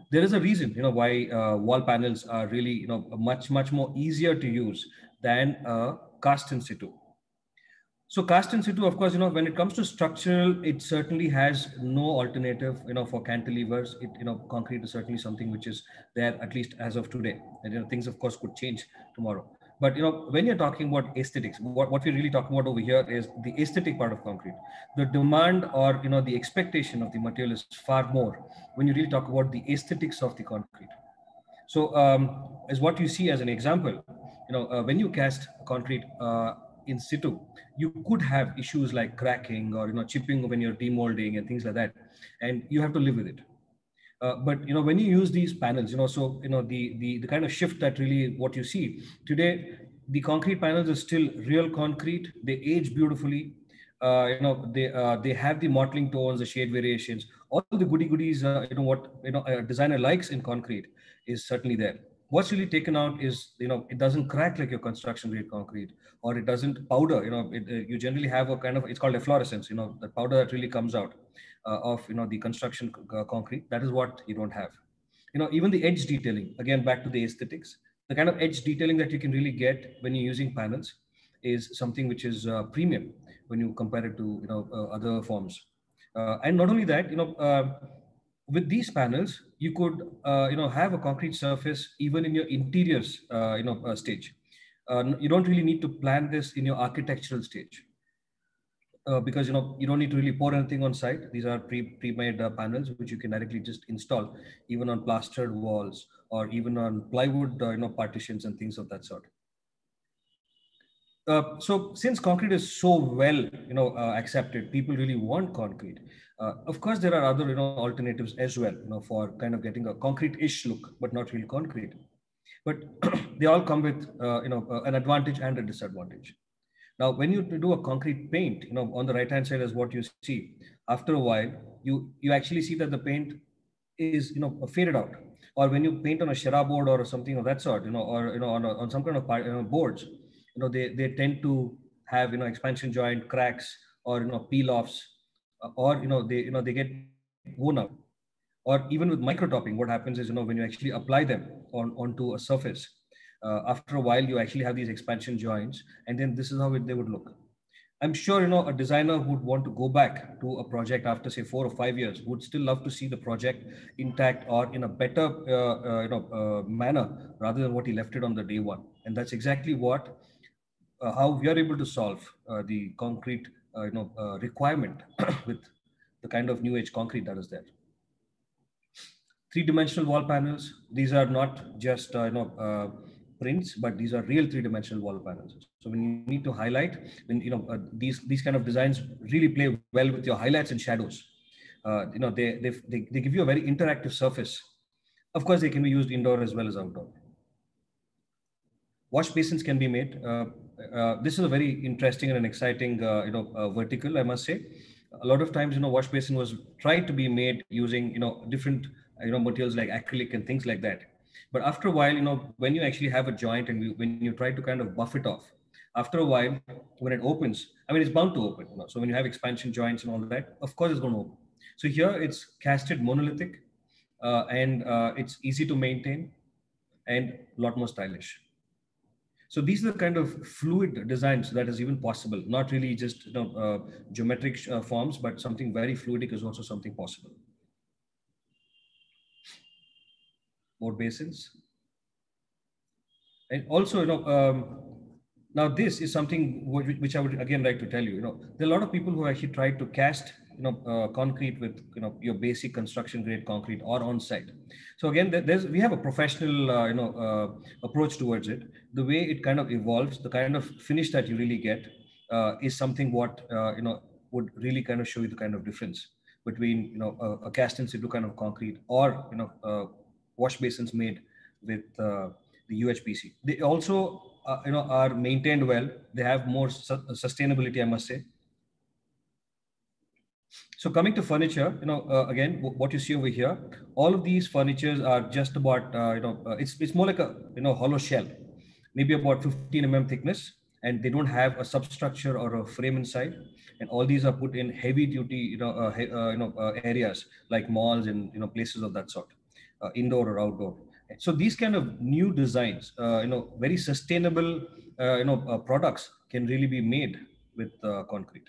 there is a reason, you know, why uh, wall panels are really, you know, much, much more easier to use than uh, cast in situ. So cast in situ, of course, you know, when it comes to structural, it certainly has no alternative, you know, for cantilevers. It, you know, concrete is certainly something which is there, at least as of today. And, you know, things, of course, could change tomorrow. But, you know, when you're talking about aesthetics, what, what we're really talking about over here is the aesthetic part of concrete. The demand or, you know, the expectation of the material is far more when you really talk about the aesthetics of the concrete. So um, as what you see as an example, you know, uh, when you cast concrete uh, in situ, you could have issues like cracking or, you know, chipping when you're demolding and things like that. And you have to live with it. Uh, but, you know, when you use these panels, you know, so, you know, the, the, the kind of shift that really what you see today, the concrete panels are still real concrete. They age beautifully. Uh, you know, they uh, they have the mottling tones, the shade variations, all the goody goodies. Uh, you know what you know a designer likes in concrete is certainly there. What's really taken out is, you know, it doesn't crack like your construction grade concrete, or it doesn't powder. You know, it, uh, you generally have a kind of, it's called efflorescence. You know, the powder that really comes out uh, of, you know, the construction uh, concrete. That is what you don't have. You know, even the edge detailing. Again, back to the aesthetics. The kind of edge detailing that you can really get when you're using panels is something which is uh, premium when you compare it to, you know, uh, other forms. Uh, and not only that, you know, uh, with these panels, you could, uh, you know, have a concrete surface even in your interiors, uh, you know, uh, stage. Uh, you don't really need to plan this in your architectural stage. Uh, because, you know, you don't need to really pour anything on site. These are pre pre-made uh, panels which you can directly just install even on plastered walls or even on plywood, uh, you know, partitions and things of that sort. Uh, so since concrete is so well, you know, uh, accepted, people really want concrete. Uh, of course, there are other, you know, alternatives as well, you know, for kind of getting a concrete-ish look, but not really concrete. But they all come with, uh, you know, uh, an advantage and a disadvantage. Now, when you do a concrete paint, you know, on the right-hand side is what you see. After a while, you you actually see that the paint is, you know, faded out. Or when you paint on a Shera board or something of that sort, you know, or, you know, on, a, on some kind of you know, boards, you know, they, they tend to have, you know, expansion joint cracks or, you know, peel offs, or, you know, they, you know, they get worn out. Or even with micro topping, what happens is, you know, when you actually apply them on, onto a surface, uh, after a while, you actually have these expansion joints, and then this is how it, they would look. I'm sure, you know, a designer who would want to go back to a project after, say, four or five years would still love to see the project intact or in a better, uh, uh, you know, uh, manner rather than what he left it on the day one. And that's exactly what, uh, how we are able to solve uh, the concrete, uh, you know, uh, requirement with the kind of new age concrete that is there. Three-dimensional wall panels. These are not just, uh, you know, uh, prints, but these are real three-dimensional wall panels. So when you need to highlight, when, you know, uh, these these kind of designs really play well with your highlights and shadows. Uh, you know, they, they they they give you a very interactive surface. Of course, they can be used indoor as well as outdoor. Wash basins can be made. Uh, uh, this is a very interesting and an exciting, uh, you know, uh, vertical, I must say. A lot of times, you know, wash basin was tried to be made using, you know, different, you know, materials like acrylic and things like that. But after a while, you know, when you actually have a joint and you, when you try to kind of buff it off, after a while, when it opens, I mean, it's bound to open. You know? So when you have expansion joints and all that, of course, it's going to open. So here it's casted monolithic, uh, and uh, it's easy to maintain and a lot more stylish. So these are the kind of fluid designs that is even possible, not really just, you know, uh, geometric uh, forms, but something very fluidic is also something possible. More basins. And also, you know, um, now this is something which I would again like to tell you, you know, there are a lot of people who actually try to cast, you know, uh, concrete with, you know, your basic construction grade concrete or on site. So again, there's, we have a professional, uh, you know, uh, approach towards it. The way it kind of evolves, the kind of finish that you really get uh, is something what, uh, you know, would really kind of show you the kind of difference between, you know, a, a cast in situ kind of concrete or, you know, uh, wash basins made with uh, the U H P C. They also, uh, you know, are maintained well. They have more su sustainability, I must say. So coming to furniture, you know, uh, again, what you see over here, all of these furnitures are just about, uh, you know, uh, it's it's more like a, you know, hollow shell, maybe about fifteen millimeter thickness, and they don't have a substructure or a frame inside. And all these are put in heavy duty, you know, uh, uh, you know, uh, areas like malls and, you know, places of that sort. uh, indoor or outdoor. So these kind of new designs, uh, you know, very sustainable, uh, you know, uh, products can really be made with uh, concrete.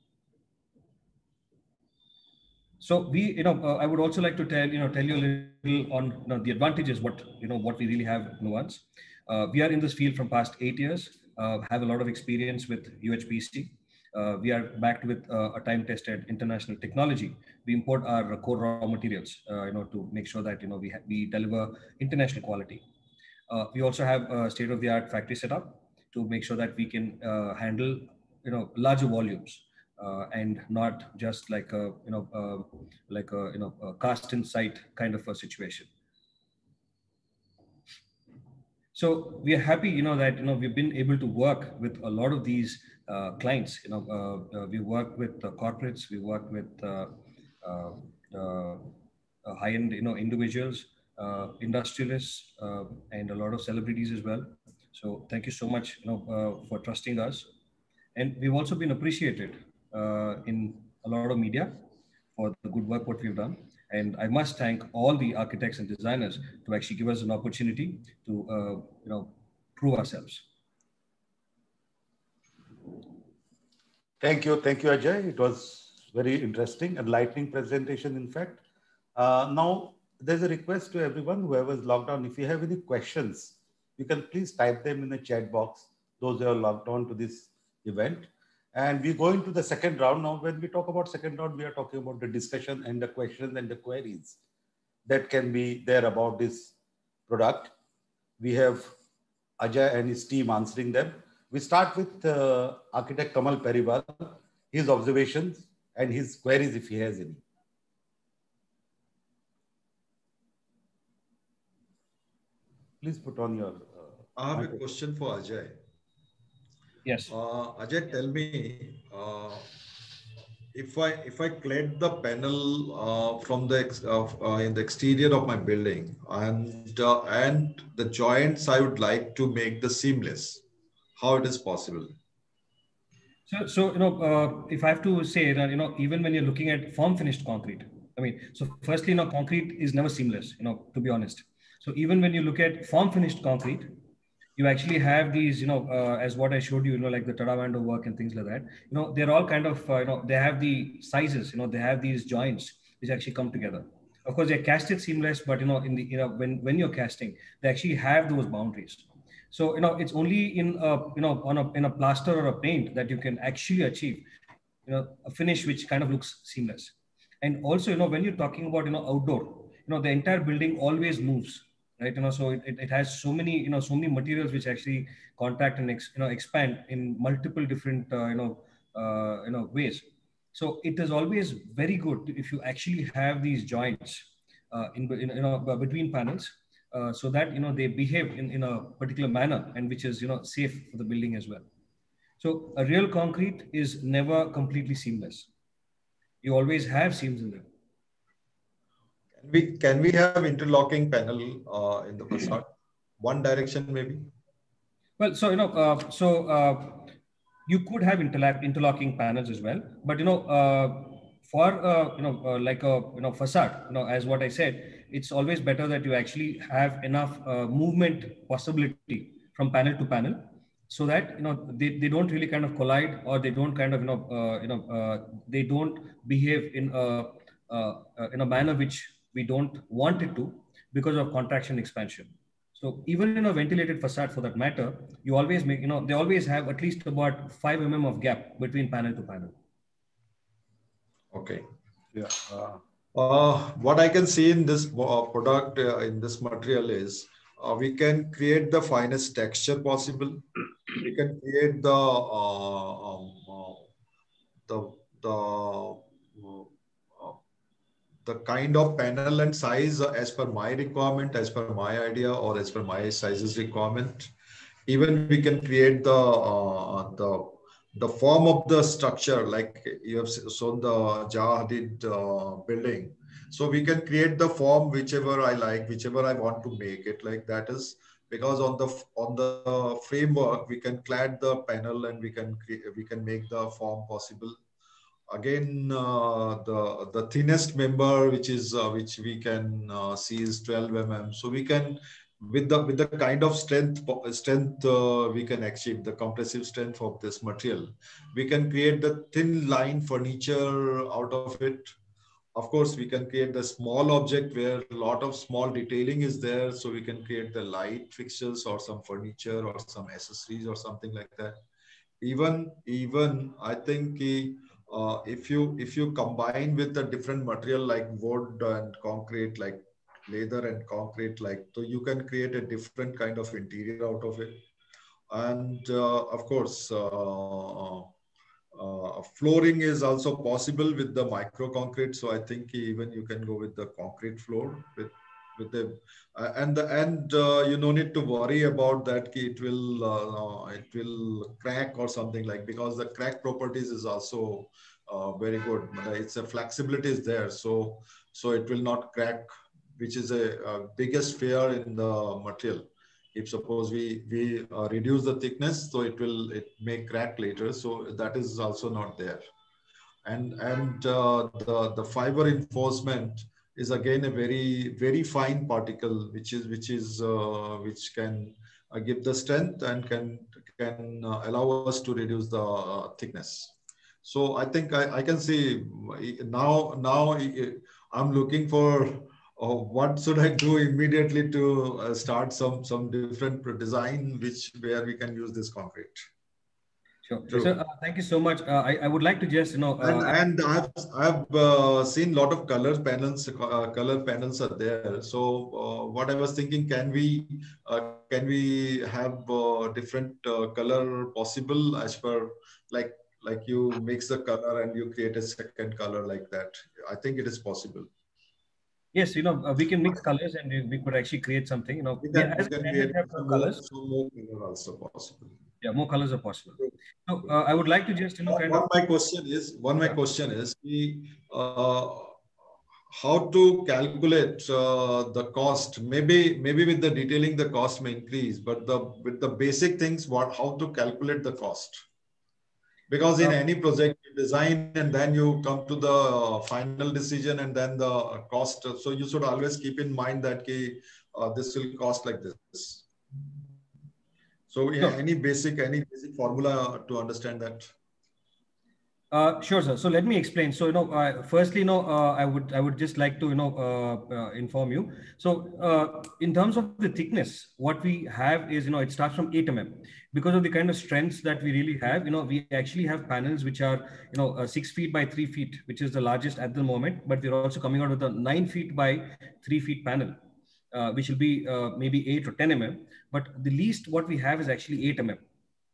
So we, you know, uh, I would also like to tell, you know, tell you a little on you know, the advantages, what, you know, what we really have at Nuance. Uh, we are in this field from past eight years, uh, have a lot of experience with U H P C. Uh, we are backed with uh, a time-tested international technology. We import our core raw materials, uh, you know, to make sure that, you know, we, we deliver international quality. Uh, we also have a state-of-the-art factory setup to make sure that we can uh, handle, you know, larger volumes. Uh, and not just like a you know uh, like a you know a cast in sight kind of a situation. So we are happy, you know, that you know we've been able to work with a lot of these uh, clients. You know, uh, uh, we work with uh, corporates, we work with uh, uh, uh, high-end you know individuals, uh, industrialists, uh, and a lot of celebrities as well. So thank you so much, you know, uh, for trusting us, and we've also been appreciated uh, in a lot of media for the good work what we've done. And I must thank all the architects and designers to actually give us an opportunity to, uh, you know, prove ourselves. Thank you. Thank you, Ajay. It was very interesting, enlightening presentation, in fact. Uh, now, there's a request to everyone, whoever's logged on, if you have any questions, you can please type them in the chat box, those who are logged on to this event. And we go into the second round. Now, when we talk about second round, we are talking about the discussion and the questions and the queries that can be there about this product. We have Ajay and his team answering them. We start with uh, architect Kamal Periwal, his observations and his queries if he has any. Please put on your... Uh, I have a question for Ajay. Yes. Uh, Ajay, tell me, uh, if I if I clad the panel uh, from the ex, uh, uh, in the exterior of my building, and uh, and the joints I would like to make the seamless, how it is possible? So, so you know, uh, if I have to say that, you know, even when you're looking at form finished concrete, I mean, so firstly, you know, concrete is never seamless, you know, to be honest. So even when you look at form finished concrete, you actually have these, you know, uh, as what I showed you, you know, like the Taravando work and things like that. You know, they're all kind of, uh, you know, they have the sizes, you know, they have these joints which actually come together. Of course, they're casted seamless, but you know, in the, you know, when when you're casting, they actually have those boundaries. So, you know, it's only in a, you know, on a, in a plaster or a paint that you can actually achieve, you know, a finish which kind of looks seamless. And also, you know, when you're talking about, you know, outdoor, you know, the entire building always moves, right? You know, so it, it has so many, you know, so many materials which actually contact and, ex, you know, expand in multiple different, uh, you know, uh, you know, ways. So it is always very good if you actually have these joints uh, in, in, you know, between panels, uh, so that, you know, they behave in, in a particular manner and which is, you know, safe for the building as well. So a real concrete is never completely seamless. You always have seams in there. Can we can we have interlocking panel uh, in the facade? One direction maybe. Well, so you know, uh, so uh, you could have interlock interlocking panels as well, but you know, uh, for uh, you know, uh, like a you know facade, you know, as what I said, it's always better that you actually have enough uh, movement possibility from panel to panel, so that you know they, they don't really kind of collide, or they don't kind of you know uh, you know uh, they don't behave in a uh, in a manner which we don't want it to because of contraction expansion. So even in a ventilated facade, for that matter, you always make, you know, they always have at least about five millimeters of gap between panel to panel. Okay. Yeah. Uh, uh, what I can see in this uh, product, uh, in this material is, uh, we can create the finest texture possible. We can create the uh, um, uh, the the uh, the kind of panel and size as per my requirement, as per my idea, or as per my sizes requirement. Even we can create the uh, the the form of the structure, like you have shown the Zaha Hadid uh, building. So we can create the form whichever I like, whichever I want to make it like. That is because on the on the framework we can clad the panel and we can we can make the form possible. again, uh, the the thinnest member, which is uh, which we can uh, see is twelve millimeters. So we can, with the with the kind of strength strength uh, we can achieve, the compressive strength of this material, we can create the thin line furniture out of it. Of course, we can create the small object where a lot of small detailing is there. So we can create the light fixtures or some furniture or some accessories or something like that. Even, even I think uh, if you if you combine with a different material like wood and concrete, like leather and concrete, like, so you can create a different kind of interior out of it. And uh, of course, uh, uh, flooring is also possible with the micro concrete. So I think even you can go with the concrete floor with with the uh, and the and uh, you no need to worry about that. It will uh, it will crack or something, like, because the crack properties is also uh, very good. It's a flexibility is there, so so it will not crack, which is a, a biggest fear in the material. If suppose we we uh, reduce the thickness, so it will it may crack later. So that is also not there. And and uh, the the fiber reinforcement is again a very very fine particle, which is which is uh, which can uh, give the strength and can can uh, allow us to reduce the uh, thickness. So I think I, I can see now now I'm looking for uh, what should I do immediately to uh, start some some different design which where we can use this concrete. Sure. So uh, thank you so much. Uh, I, I would like to just, you know, uh, and, and I've, I've uh, seen a lot of color panels, uh, color panels are there. So uh, what I was thinking, can we, uh, can we have uh, different uh, color possible as per, like, like you mix the color and you create a second color like that. I think it is possible. Yes, you know, uh, we can mix colors and we, we could actually create something, you know, we we can, as we can create create more some colors. More, some more color also possible. Yeah, more colors are possible. So uh, I would like to just, you know, kind one of. My question is, one my yeah. question is, we, uh, how to calculate uh, the cost? Maybe, maybe with the detailing, the cost may increase, but the with the basic things, what how to calculate the cost? Because in uh, any project, you design and then you come to the final decision and then the cost. So you should always keep in mind that uh, this will cost like this. So yeah, no. any basic, any basic formula to understand that? Uh, sure, sir. So let me explain. So, you know, uh, firstly, you know, uh, I would, I would just like to, you know, uh, uh, inform you. So, uh, in terms of the thickness, what we have is, you know, it starts from eight millimeters. Because of the kind of strengths that we really have, you know, we actually have panels which are, you know, uh, six feet by three feet, which is the largest at the moment. But we're also coming out with a nine feet by three feet panel, uh, which will be uh, maybe eight or ten millimeters. But the least what we have is actually eight millimeters.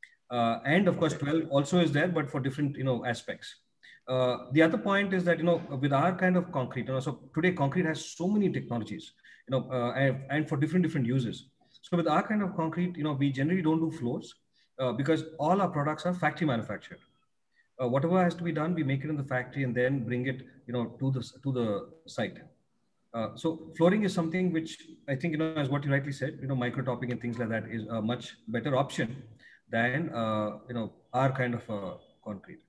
Uh, and of course, twelve also is there, but for different, you know, aspects. Uh, the other point is that, you know, with our kind of concrete, you know, so today concrete has so many technologies, you know, uh, and, and for different, different uses. So with our kind of concrete, you know, we generally don't do floors uh, because all our products are factory manufactured. Uh, whatever has to be done, we make it in the factory and then bring it, you know, to the, to the site. Uh, so flooring is something which I think, you know, as what you rightly said, you know, micro topping and things like that is a much better option than, uh, you know, our kind of uh, concrete.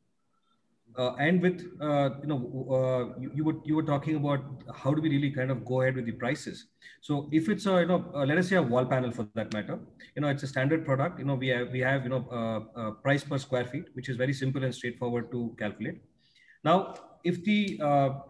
Uh, and with, uh, you know, uh, you, you, were, you were talking about how do we really kind of go ahead with the prices. So if it's a, you know, uh, let us say a wall panel for that matter, you know, it's a standard product, you know, we have, we have, you know, uh, uh, price per square feet, which is very simple and straightforward to calculate. Now, if the, uh,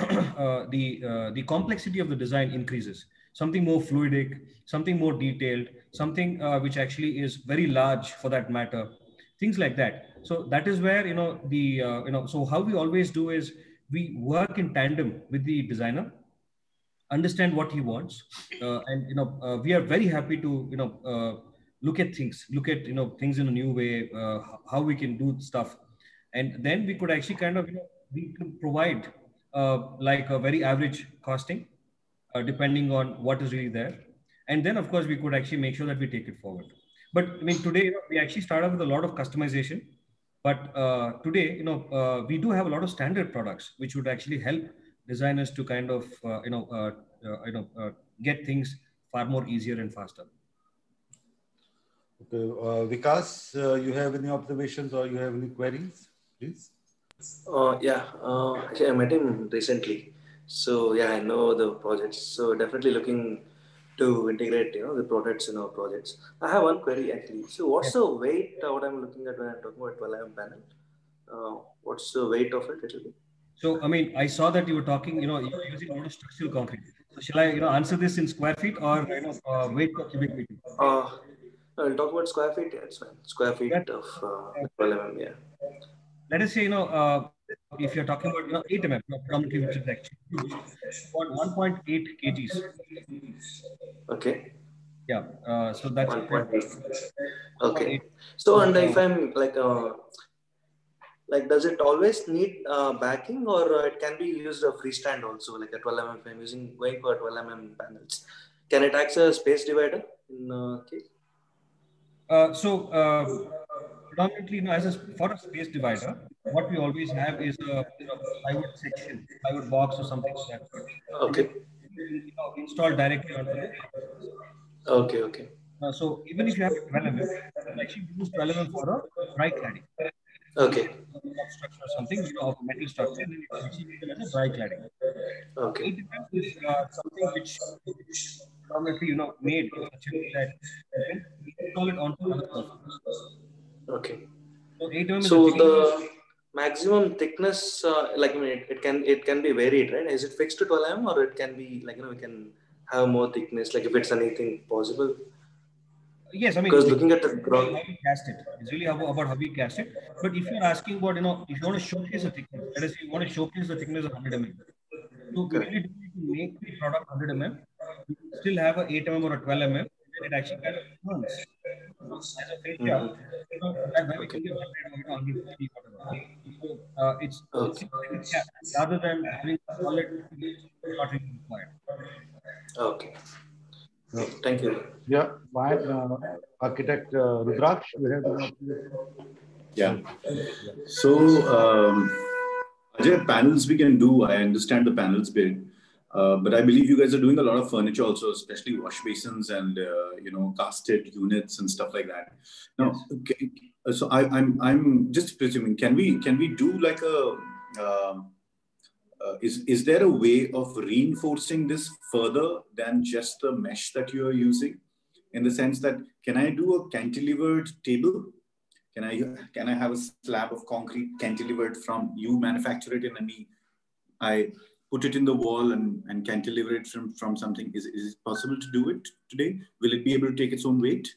uh, the, uh, the complexity of the design increases, something more fluidic, something more detailed, something uh, which actually is very large for that matter, things like that. So that is where, you know, the, uh, you know, so how we always do is we work in tandem with the designer, understand what he wants. Uh, and, you know, uh, we are very happy to, you know, uh, look at things, look at, you know, things in a new way, uh, how we can do stuff. And then we could actually kind of, you know, we could provide uh, like a very average costing, uh, depending on what is really there. And then, of course, we could actually make sure that we take it forward. But I mean, today, you know, we actually start off with a lot of customization. But uh, today, you know, uh, we do have a lot of standard products, which would actually help designers to kind of, uh, you know, uh, uh, you know, uh, get things far more easier and faster. Okay, uh, Vikas, uh, you have any observations or you have any queries, please? Uh, yeah, uh, actually I met him recently. So yeah, I know the projects. So definitely looking to integrate, you know, the products in our projects. I have one query actually. So what's Yes. the weight? Uh, what I'm looking at when I'm talking about twelve millimeter panel? Uh, what's the weight of it? It'll be. So, I mean, I saw that you were talking, you know, you're using a lot of structural concrete. So, shall I, you know, answer this in square feet or, you know, uh, weight per cubic meter? Uh, I'll talk about square feet. Yeah, it's fine. Square feet That, of uh, uh, twelve millimeter. Yeah. let us say, you know, uh, if you're talking about, you know, eight millimeter, predominantly, which is actually used, about one point eight kgs. Okay. Yeah. Uh, so that's one point eight. one point eight. Okay. So, and if Uh, I'm like, uh, like, does it always need uh, backing, or uh, it can be used a freestand also, like a twelve millimeter? If I'm using going for twelve millimeter panels, can it act as a space divider in uh, case? uh, so, uh, predominantly, you know, as a, for a space divider, what we always have is a, you know, plywood section, plywood box or something like that. And then, Okay. you know, installed directly onto the. Okay. Okay. Uh, so even if you have a twelve millimeter, you can actually use twelve millimeter for a dry cladding. Okay. Top structure or something, you know, of a metal structure, and then you can actually use it as a dry cladding. Okay. eight millimeter is uh, something which is predominantly, you know, made in such a way that you can install it onto other surfaces. Okay. So eight millimeter is So a thick. the maximum thickness, uh, like I mean, it, it can it can be varied, right? Is it fixed to twelve millimeter, or it can be like, you know, we can have more thickness, like if it's anything possible? Yes, I mean, Because it's looking at the really ground. how we cast it. It's really about, about how we cast it. But if you're asking about, you know, if you want to showcase a thickness, let us say you want to showcase the thickness of one hundred millimeter. So we Correct. really do need to make the product one hundred millimeter. We still have a eight millimeter or a twelve millimeter, and it actually kind of turns as a fascia. Mm-hmm. You know, that where we Okay. can give one hundred or, you know, one hundred fifty, whatever. So uh, it's it's Okay. like a cap rather than having a solid, not really required. Okay. Uh, Thank you. yeah, fine. Uh, architect uh, Rudraksh, you have one of the. Yeah. So, um, Ajay, panels we can do. I understand the panels bit, uh, but I believe you guys are doing a lot of furniture also, especially wash basins and uh, you know casted units and stuff like that. Now, Yes. okay, so I, I'm I'm just presuming, can we can we do like a um, uh, is is there a way of reinforcing this further than just the mesh that you are using? In the sense that, can I do a cantilevered table? Can I can I have a slab of concrete cantilevered from you manufacture it in and me I put it in the wall and, and cantilever it from, from something? Is, is it possible to do it today? Will it be able to take its own weight?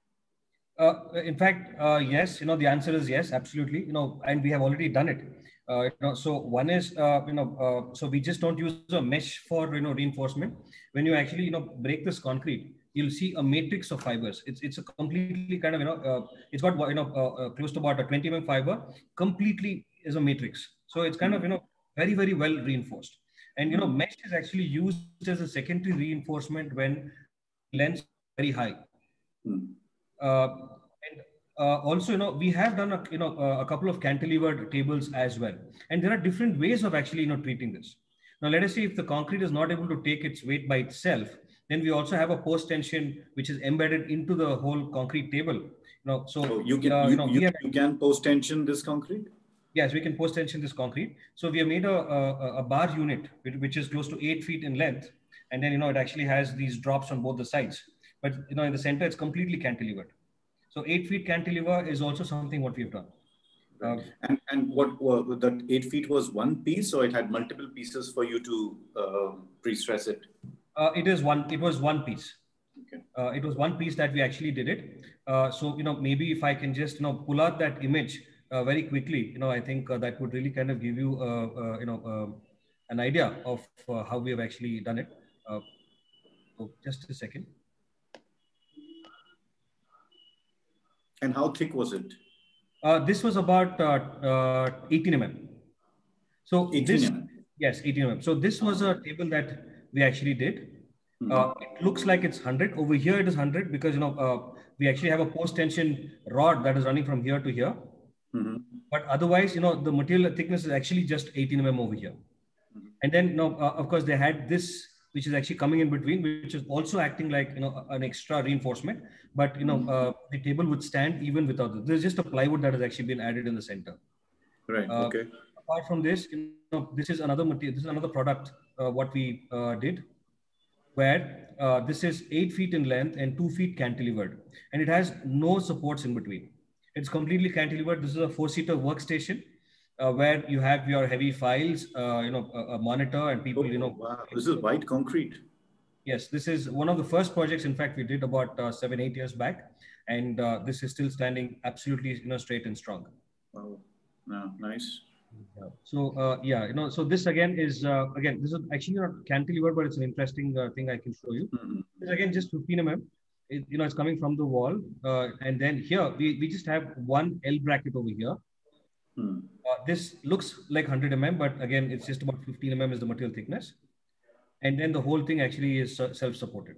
Uh, in fact, uh, yes. You know, the answer is yes, absolutely. You know, and we have already done it. Uh, you know, so one is, uh, you know, uh, so we just don't use a mesh for, you know, reinforcement. When you actually, you know, break this concrete, you'll see a matrix of fibers. It's it's a completely kind of, you know, uh, it's got, you know, uh, uh, close to about a twenty millimeter fiber. Completely is a matrix. So it's kind of, you know, very very well reinforced. And you know, mesh is actually used as a secondary reinforcement when lengths are very high. Hmm. Uh, and uh, also, you know, we have done a, you know, uh, a couple of cantilevered tables as well. And there are different ways of actually, you know, treating this. Now, let us say if the concrete is not able to take its weight by itself, then we also have a post tension which is embedded into the whole concrete table. You know, so So you can uh, you, you know, you, we have you can post tension this concrete? yes, we can post tension this concrete. So we have made a, a, a bar unit which is close to eight feet in length, and then you know it actually has these drops on both the sides. But you know, in the center, it's completely cantilevered. So eight feet cantilever is also something what we've done. Right. Uh, And and what, what that eight feet was one piece, or it had multiple pieces for you to uh, pre-stress it? uh, it is one. It was one piece. Okay. Uh, it was one piece that we actually did it. Uh, so you know, maybe if I can just you know pull out that image uh, very quickly, you know, I think uh, that would really kind of give you uh, uh, you know uh, an idea of uh, how we have actually done it. Uh, so just a second. And how thick was it? Uh, this was about uh, uh, eighteen millimeters. So eighteen this, millimeters. yes, eighteen millimeters. So this was a table that we actually did. Mm-hmm. Uh, it looks like it's one hundred. Over here it is one hundred because, you know, uh, we actually have a post-tension rod that is running from here to here. Mm-hmm. But otherwise, you know, the material thickness is actually just eighteen millimeters over here. Mm-hmm. And then, you know, uh, of course, they had this, which is actually coming in between, which is also acting like, you know, an extra reinforcement. But, you know, uh, the table would stand even without this. There's just a plywood that has actually been added in the center. Right. Uh, okay. apart from this, you know, this is another material. This is another product. Uh, what we uh, did, where uh, this is eight feet in length and two feet cantilevered, and it has no supports in between. It's completely cantilevered. This is a four-seater workstation uh, where you have your heavy files, uh, you know, a, a monitor, and people, Oh, you know. wow. This is white concrete. Yes, this is one of the first projects. In fact, we did about uh, seven, eight years back, and uh, this is still standing absolutely, you know, straight and strong. Wow, yeah, nice. Yeah. So uh, yeah, you know, so this again is uh, again this is actually not cantilever, but it's an interesting uh, thing I can show you. Mm-hmm. It's again just fifteen millimeters. It, you know, it's coming from the wall, uh, and then here we, we just have one L bracket over here. Hmm. Uh, this looks like one hundred millimeters, but again, it's just about fifteen millimeters is the material thickness, and then the whole thing actually is self-supported.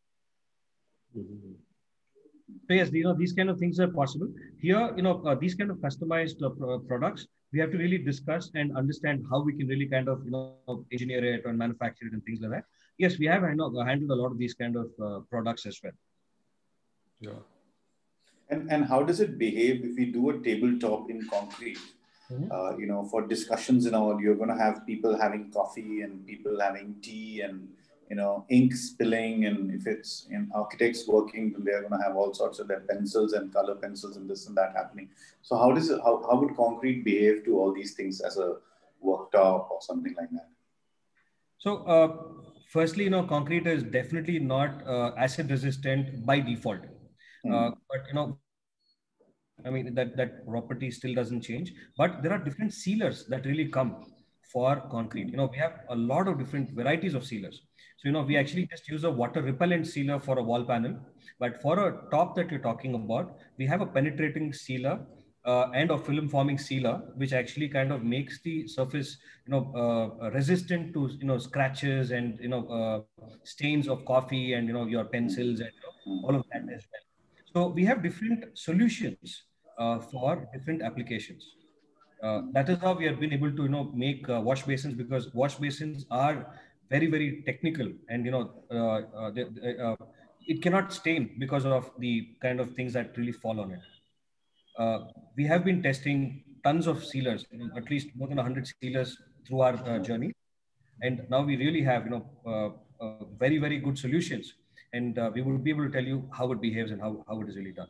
Mm-hmm. So yes, you know, these kind of things are possible. Here, you know, uh, these kind of customized uh, pro products, we have to really discuss and understand how we can really kind of, you know, engineer it or manufacture it and things like that. Yes, we have I know, handled a lot of these kind of uh, products as well. Yeah. And, and how does it behave if we do a tabletop in concrete? Mm-hmm. uh, you know, for discussions and all, you're going to have people having coffee and people having tea and, you know, ink spilling, and if it's in architects working, then they're going to have all sorts of their pencils and color pencils and this and that happening. So how does it, how, how would concrete behave to all these things as a worktop or something like that? So uh, firstly, you know, concrete is definitely not uh, acid resistant by default. Hmm. Uh, but, you know, I mean, that, that property still doesn't change, but there are different sealers that really come for concrete. You know, we have a lot of different varieties of sealers. So, you know, we actually just use a water repellent sealer for a wall panel, but for a top that you're talking about, we have a penetrating sealer uh, and a film forming sealer, which actually kind of makes the surface, you know, uh, resistant to, you know, scratches and, you know, uh, stains of coffee and, you know, your pencils and, you know, all of that as well. So we have different solutions uh, for different applications. Uh, that is how we have been able to, you know, make uh, wash basins, because wash basins are very, very technical, and, you know, uh, uh, they, they, uh, it cannot stain because of the kind of things that really fall on it. Uh, we have been testing tons of sealers, you know, at least more than one hundred sealers through our uh, journey. And now we really have, you know, uh, uh, very, very good solutions. And uh, we will be able to tell you how it behaves and how, how it is really done.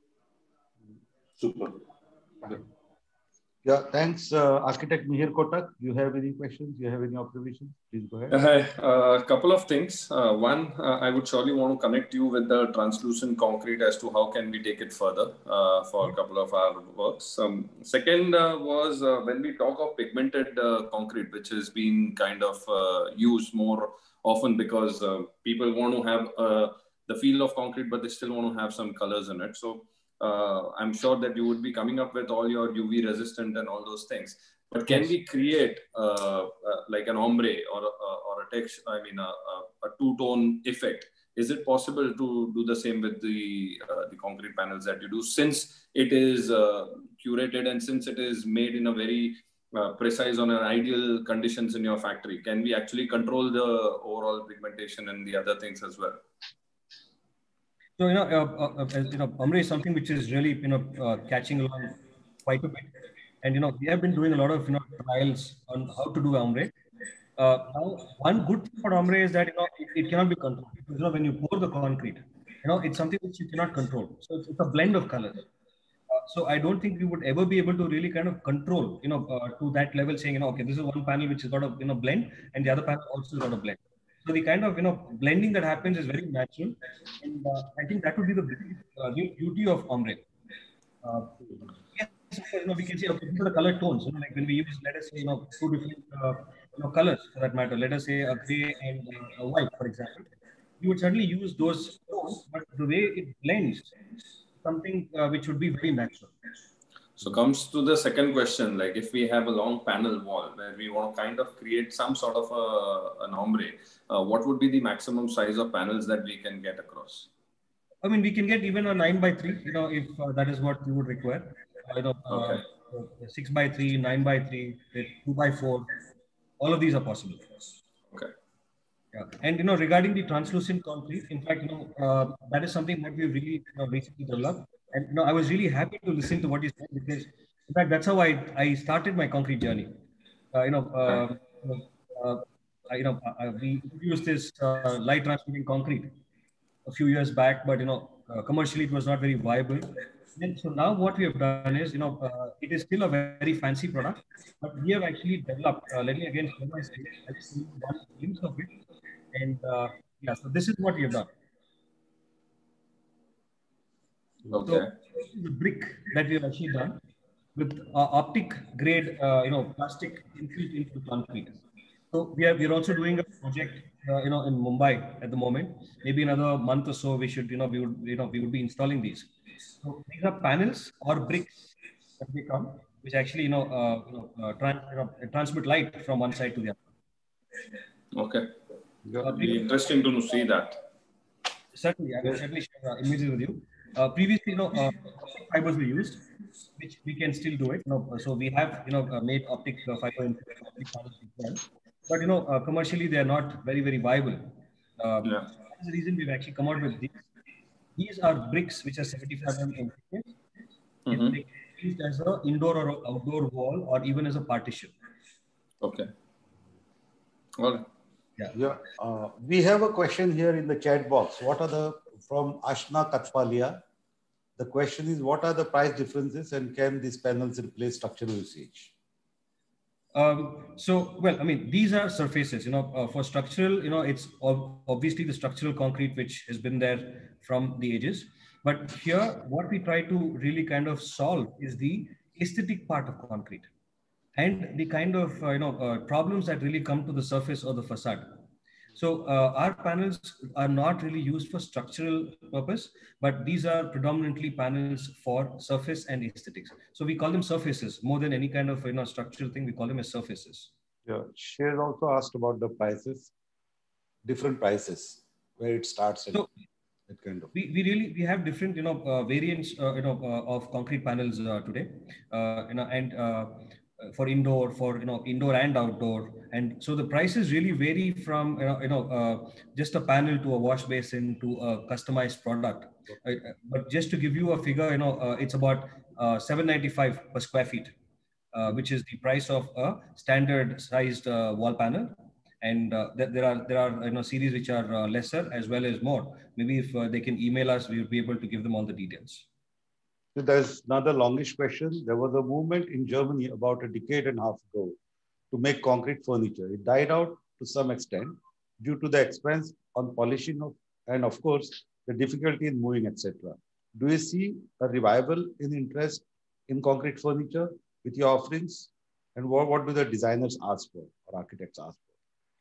Super. Yeah, thanks, uh, Architect Mihir Kotak. Do you have any questions? Do you have any observations? Please go ahead. Hi, a uh, couple of things. Uh, one, uh, I would surely want to connect you with the translucent concrete as to how can we take it further uh, for a couple of our works. Um, second uh, was uh, when we talk of pigmented uh, concrete, which has been kind of uh, used more often because uh, people want to have uh, the feel of concrete, but they still want to have some colors in it. So uh, I'm sure that you would be coming up with all your U V resistant and all those things. But can yes. we create uh, uh, like an ombre or a, or a text, I mean, a, a, a two-tone effect? Is it possible to do the same with the, uh, the concrete panels that you do, since it is uh, curated and since it is made in a very uh, precise on an ideal conditions in your factory? Can we actually control the overall pigmentation and the other things as well? So, you know, uh, uh, you know, ombre is something which is really, you know, uh, catching along quite a bit. And, you know, we have been doing a lot of, you know, trials on how to do ombre. Uh, now, one good thing about ombre is that, you know, it, it cannot be controlled. Because, you know, when you pour the concrete, you know, it's something which you cannot control. So it's, it's a blend of colors. Uh, so I don't think we would ever be able to really kind of control, you know, uh, to that level, saying, you know, okay, this is one panel which has got a, you know, blend, and the other panel also has got a blend. So the kind of, you know, blending that happens is very natural. And uh, I think that would be the uh, beauty of ombre. Uh, yes, you know, we can say, okay, these are the color tones. You know, like when we use, let us say, you know, two different, uh, you know, colors for that matter. Let us say a gray and a white, for example. You would certainly use those tones, but the way it blends, something uh, which would be very natural. So comes to the second question, like if we have a long panel wall where we want to kind of create some sort of a, an ombre, uh, what would be the maximum size of panels that we can get across? I mean, we can get even a nine by three, you know, if uh, that is what you would require. Uh, you know, uh, okay. uh, six by three, nine by three, two by four, all of these are possible. Okay. Yeah. And, you know, regarding the translucent concrete, in fact, you know, uh, that is something that we really, you know, recently developed. And, you know, I was really happy to listen to what you said, because, in fact, that's how I, I started my concrete journey. uh, you know, uh, uh, you know, uh, we introduced this uh, light transmitting concrete a few years back, but you know, uh, commercially it was not very viable. And so now what we have done is, you know, uh, it is still a very fancy product, but we have actually developed. Uh, let me again share my screen. I'll just show you one glimpse of it. And uh, yeah, so this is what we have done. Okay. So this is the brick that we have actually done with uh, optic grade, uh, you know, plastic infused into the concrete. So we are we are also doing a project, uh, you know, in Mumbai at the moment. Maybe another month or so, we should, you know, we would, you know, we would be installing these. So these are panels or bricks that they come, which actually, you know, uh, you know, uh, trans, you know, transmit light from one side to the other. Okay. Yeah. It'll be interesting to see that. Certainly, I will certainly share uh, images with you. Uh, previously, you know, uh, optic fibers were used, which we can still do it. You know, so we have, you know, uh, made optic uh, fiber into optic fibers as well. But you know, uh, commercially they are not very very viable. Uh, Yeah. That's the reason we've actually come out with these. These are bricks which are seventy-five millimeters in thickness. Mm-hmm. They can be used as an indoor or outdoor wall, or even as a partition. Okay. Well. Yeah. Yeah. Uh, we have a question here in the chat box. What are the from Ashna Katpalia? The question is, what are the price differences, and can these panels replace structural usage? Um, so, well, I mean, these are surfaces, you know, uh, for structural, you know, it's ob obviously the structural concrete, which has been there from the ages. But here, what we try to really kind of solve is the aesthetic part of concrete and the kind of, uh, you know, uh, problems that really come to the surface or the facade. So uh, our panels are not really used for structural purpose, but these are predominantly panels for surface and aesthetics. So we call them surfaces more than any kind of, you know, structural thing. We call them as surfaces. Yeah. She has also asked about the prices, different prices, where it starts and so that kind of. We, we really, we have different, you know, uh, variants, uh, you know, uh, of concrete panels uh, today, uh, you know, and uh, for indoor, for, you know, indoor and outdoor. And so the prices really vary from, you know, you know uh, just a panel to a wash basin to a customized product. Uh, but just to give you a figure, you know, uh, it's about uh, seven ninety-five per square feet, uh, which is the price of a standard sized uh, wall panel. And uh, th there are there are you know series which are uh, lesser as well as more. Maybe if uh, they can email us, we will be able to give them all the details. So there's another longish question. There was a movement in Germany about a decade and a half ago to make concrete furniture. It died out to some extent due to the expense on polishing of, and of course, the difficulty in moving, et cetera. Do you see a revival in interest in concrete furniture with your offerings? And what, what do the designers ask for or architects ask for?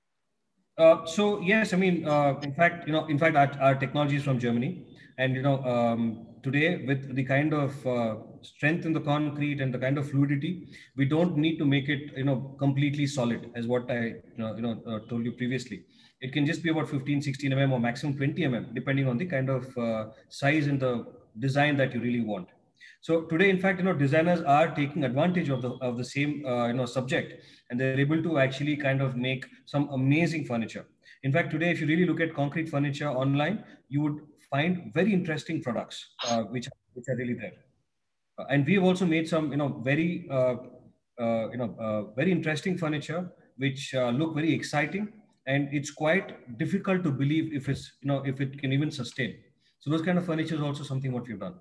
Uh, so yes, I mean, uh, in fact, you know, in fact, our, our technology is from Germany, and you know, um, today with the kind of uh, strength in the concrete and the kind of fluidity, we don't need to make it, you know, completely solid, as what I, you know, you know uh, told you previously. It can just be about fifteen, sixteen millimeters or maximum twenty millimeters, depending on the kind of uh, size and the design that you really want. So today, in fact, you know, designers are taking advantage of the of the same uh, you know subject, and they're able to actually kind of make some amazing furniture. In fact, today, if you really look at concrete furniture online, you would find very interesting products uh, which which are really there. Uh, and we've also made some, you know, very uh, uh, you know uh, very interesting furniture which uh, look very exciting, and it's quite difficult to believe if it's, you know, if it can even sustain. So those kind of furniture is also something what we've done.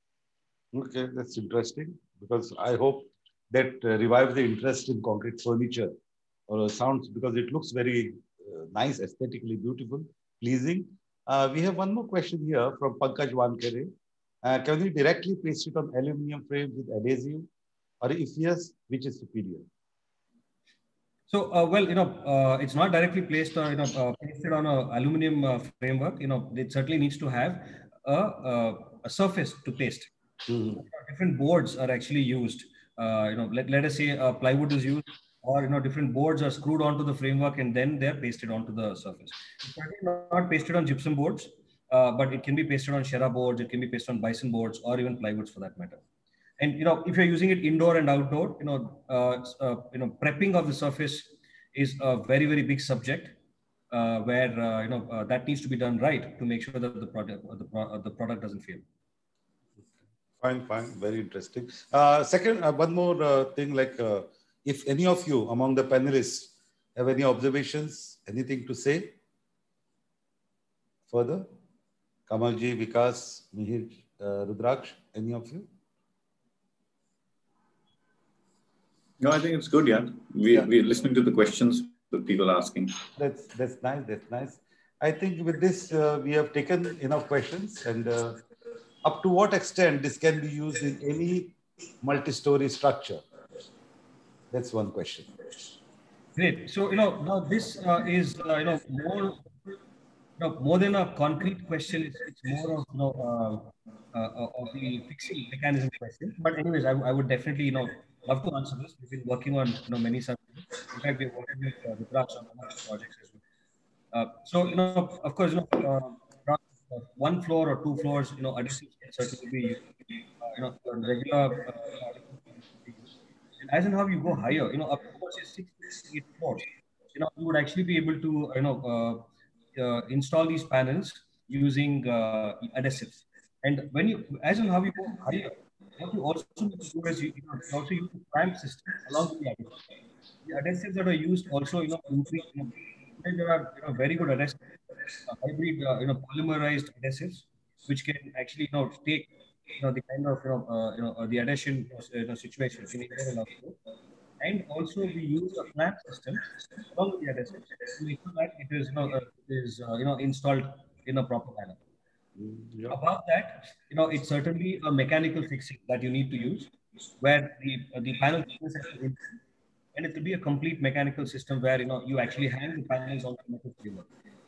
Okay, that's interesting, because I hope that uh, revives the interest in concrete furniture or sounds, because it looks very uh, nice, aesthetically beautiful, pleasing. Uh, we have one more question here from Pankaj Wankere. Uh, can we directly paste it on aluminum frames with adhesive, or if yes, which is superior? So, uh, well, you know, uh, it's not directly placed or, you know, uh, pasted on a aluminum uh, framework. You know, it certainly needs to have a, a, a surface to paste. Mm-hmm. Different boards are actually used. Uh, you know, let, let us say uh, plywood is used, or, you know, different boards are screwed onto the framework and then they're pasted onto the surface. It's certainly not pasted on gypsum boards, uh, but it can be pasted on Shera boards, it can be pasted on bison boards, or even plywoods for that matter. And, you know, if you're using it indoor and outdoor, you know, uh, uh, you know, prepping of the surface is a very, very big subject, uh, where, uh, you know, uh, that needs to be done right to make sure that the product, uh, the, pro uh, the product doesn't fail. Fine, fine, very interesting. Uh, second, uh, one more uh, thing, like uh, if any of you among the panelists have any observations, anything to say further? Kamalji, Vikas, Mihir, uh, Rudraksh, any of you? No, I think it's good, yeah. We, Yeah. We're listening to the questions that people are asking. That's, that's nice, that's nice. I think with this, uh, we have taken enough questions, and uh, up to what extent this can be used in any multi-story structure? That's one question. Great. So, you know, now this uh, is, uh, you know, more, you know, more than a concrete question. It's, it's more of, you know, uh, uh, of the fixing mechanism question. But anyways, I, I would definitely, you know, love to answer this. We've been working on, you know, many such things. In fact, we're working with uh, Rudraksh on one of the projects as well. Uh, so, you know, of course, you know, uh, one floor or two floors, you know, adhesives can certainly be used. Uh, you know, regular uh, adhesives can be used. And as and how you go higher, you know, up to say six to eight floors, you know, you would actually be able to, you know, uh, uh, install these panels using uh, adhesives. And when you, as and how you go higher, what you also need to do is you, you know, you also use the clamp system along with the adhesives. The adhesives that are used also, you know, increase, you know, there are, you know, very good adhesives, uh, hybrid, uh, you know, polymerized adhesives, which can actually, you know, take, you know, the kind of, you know, uh, you know, uh, the adhesion uh, you know, situation in indoor and outdoor. And also we use a clamp system along with the adhesives to make sure that it is, you know, uh, is, uh, you know, installed in a proper manner. Yeah. Above that, you know, it's certainly a mechanical fixing that you need to use, where the uh, the panel is actually in, and it will be a complete mechanical system where, you know, you actually hang the panels on the metal framework.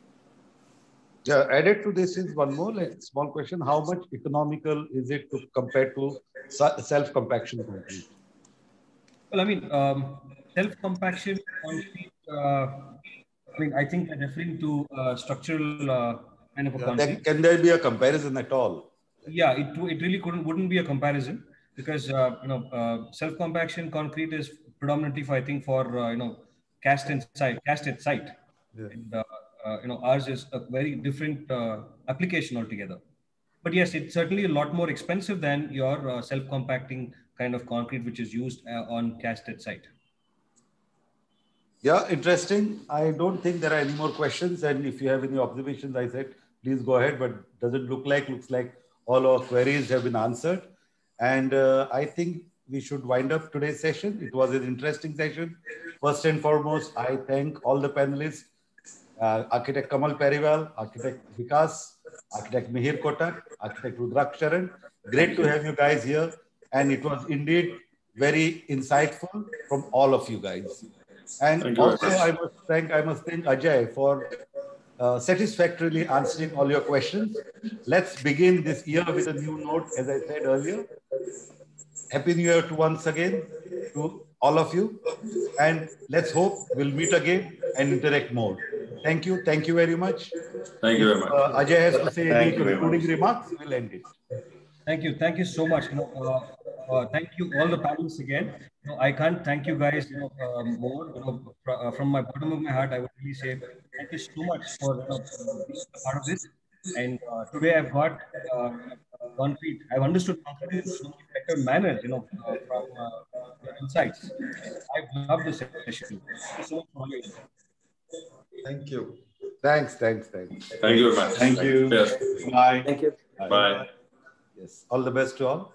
Yeah, added to this is one more like small question: how much economical is it to compare to self-compaction concrete? Well, I mean, um, self-compaction concrete. Uh, I mean, I think they're referring to uh, structural uh, kind of a Yeah, concrete. can there be a comparison at all? Yeah, it it really couldn't wouldn't be a comparison because uh, you know uh, self-compaction concrete is predominantly for I think for uh, you know cast and site cast at site, Yeah. and uh, uh, you know ours is a very different uh, application altogether. But yes, it's certainly a lot more expensive than your uh, self-compacting kind of concrete which is used uh, on cast at site. Yeah, interesting. I don't think there are any more questions. And if you have any observations, I said, please go ahead. But does it look like, looks like all our queries have been answered. And uh, I think we should wind up today's session. It was an interesting session. First and foremost, I thank all the panelists, uh, Architect Kamal Periwal, Architect Vikas, Architect Mihir Kotak, Architect Rudraksh Sharan. Great to have you guys here. And it was indeed very insightful from all of you guys. And also, I must thank I must thank Ajay for uh, satisfactorily answering all your questions. Let's begin this year with a new note, as I said earlier. Happy New Year to once again to all of you, and let's hope we'll meet again and interact more. Thank you, thank you very much. Thank you if, very much. Uh, Ajay has to say any concluding much. remarks, we'll end it. Thank you, thank you so much. You know, uh, uh, thank you all the panelists again. You know, I can't thank you guys, you know, uh, more. You know, fr uh, from my bottom of my heart, I would really say thank you so much for you know, being a part of this. And uh, today I've got uh, concrete. I've understood concrete in so much better manner. You know, uh, from uh, your insights. And I've loved this session. Thank you so much for all your insights. Thank you. Thanks, thanks, thanks. Thank you very much. Thank you. Yes. Bye. Thank you. Bye. Yes, all the best to all.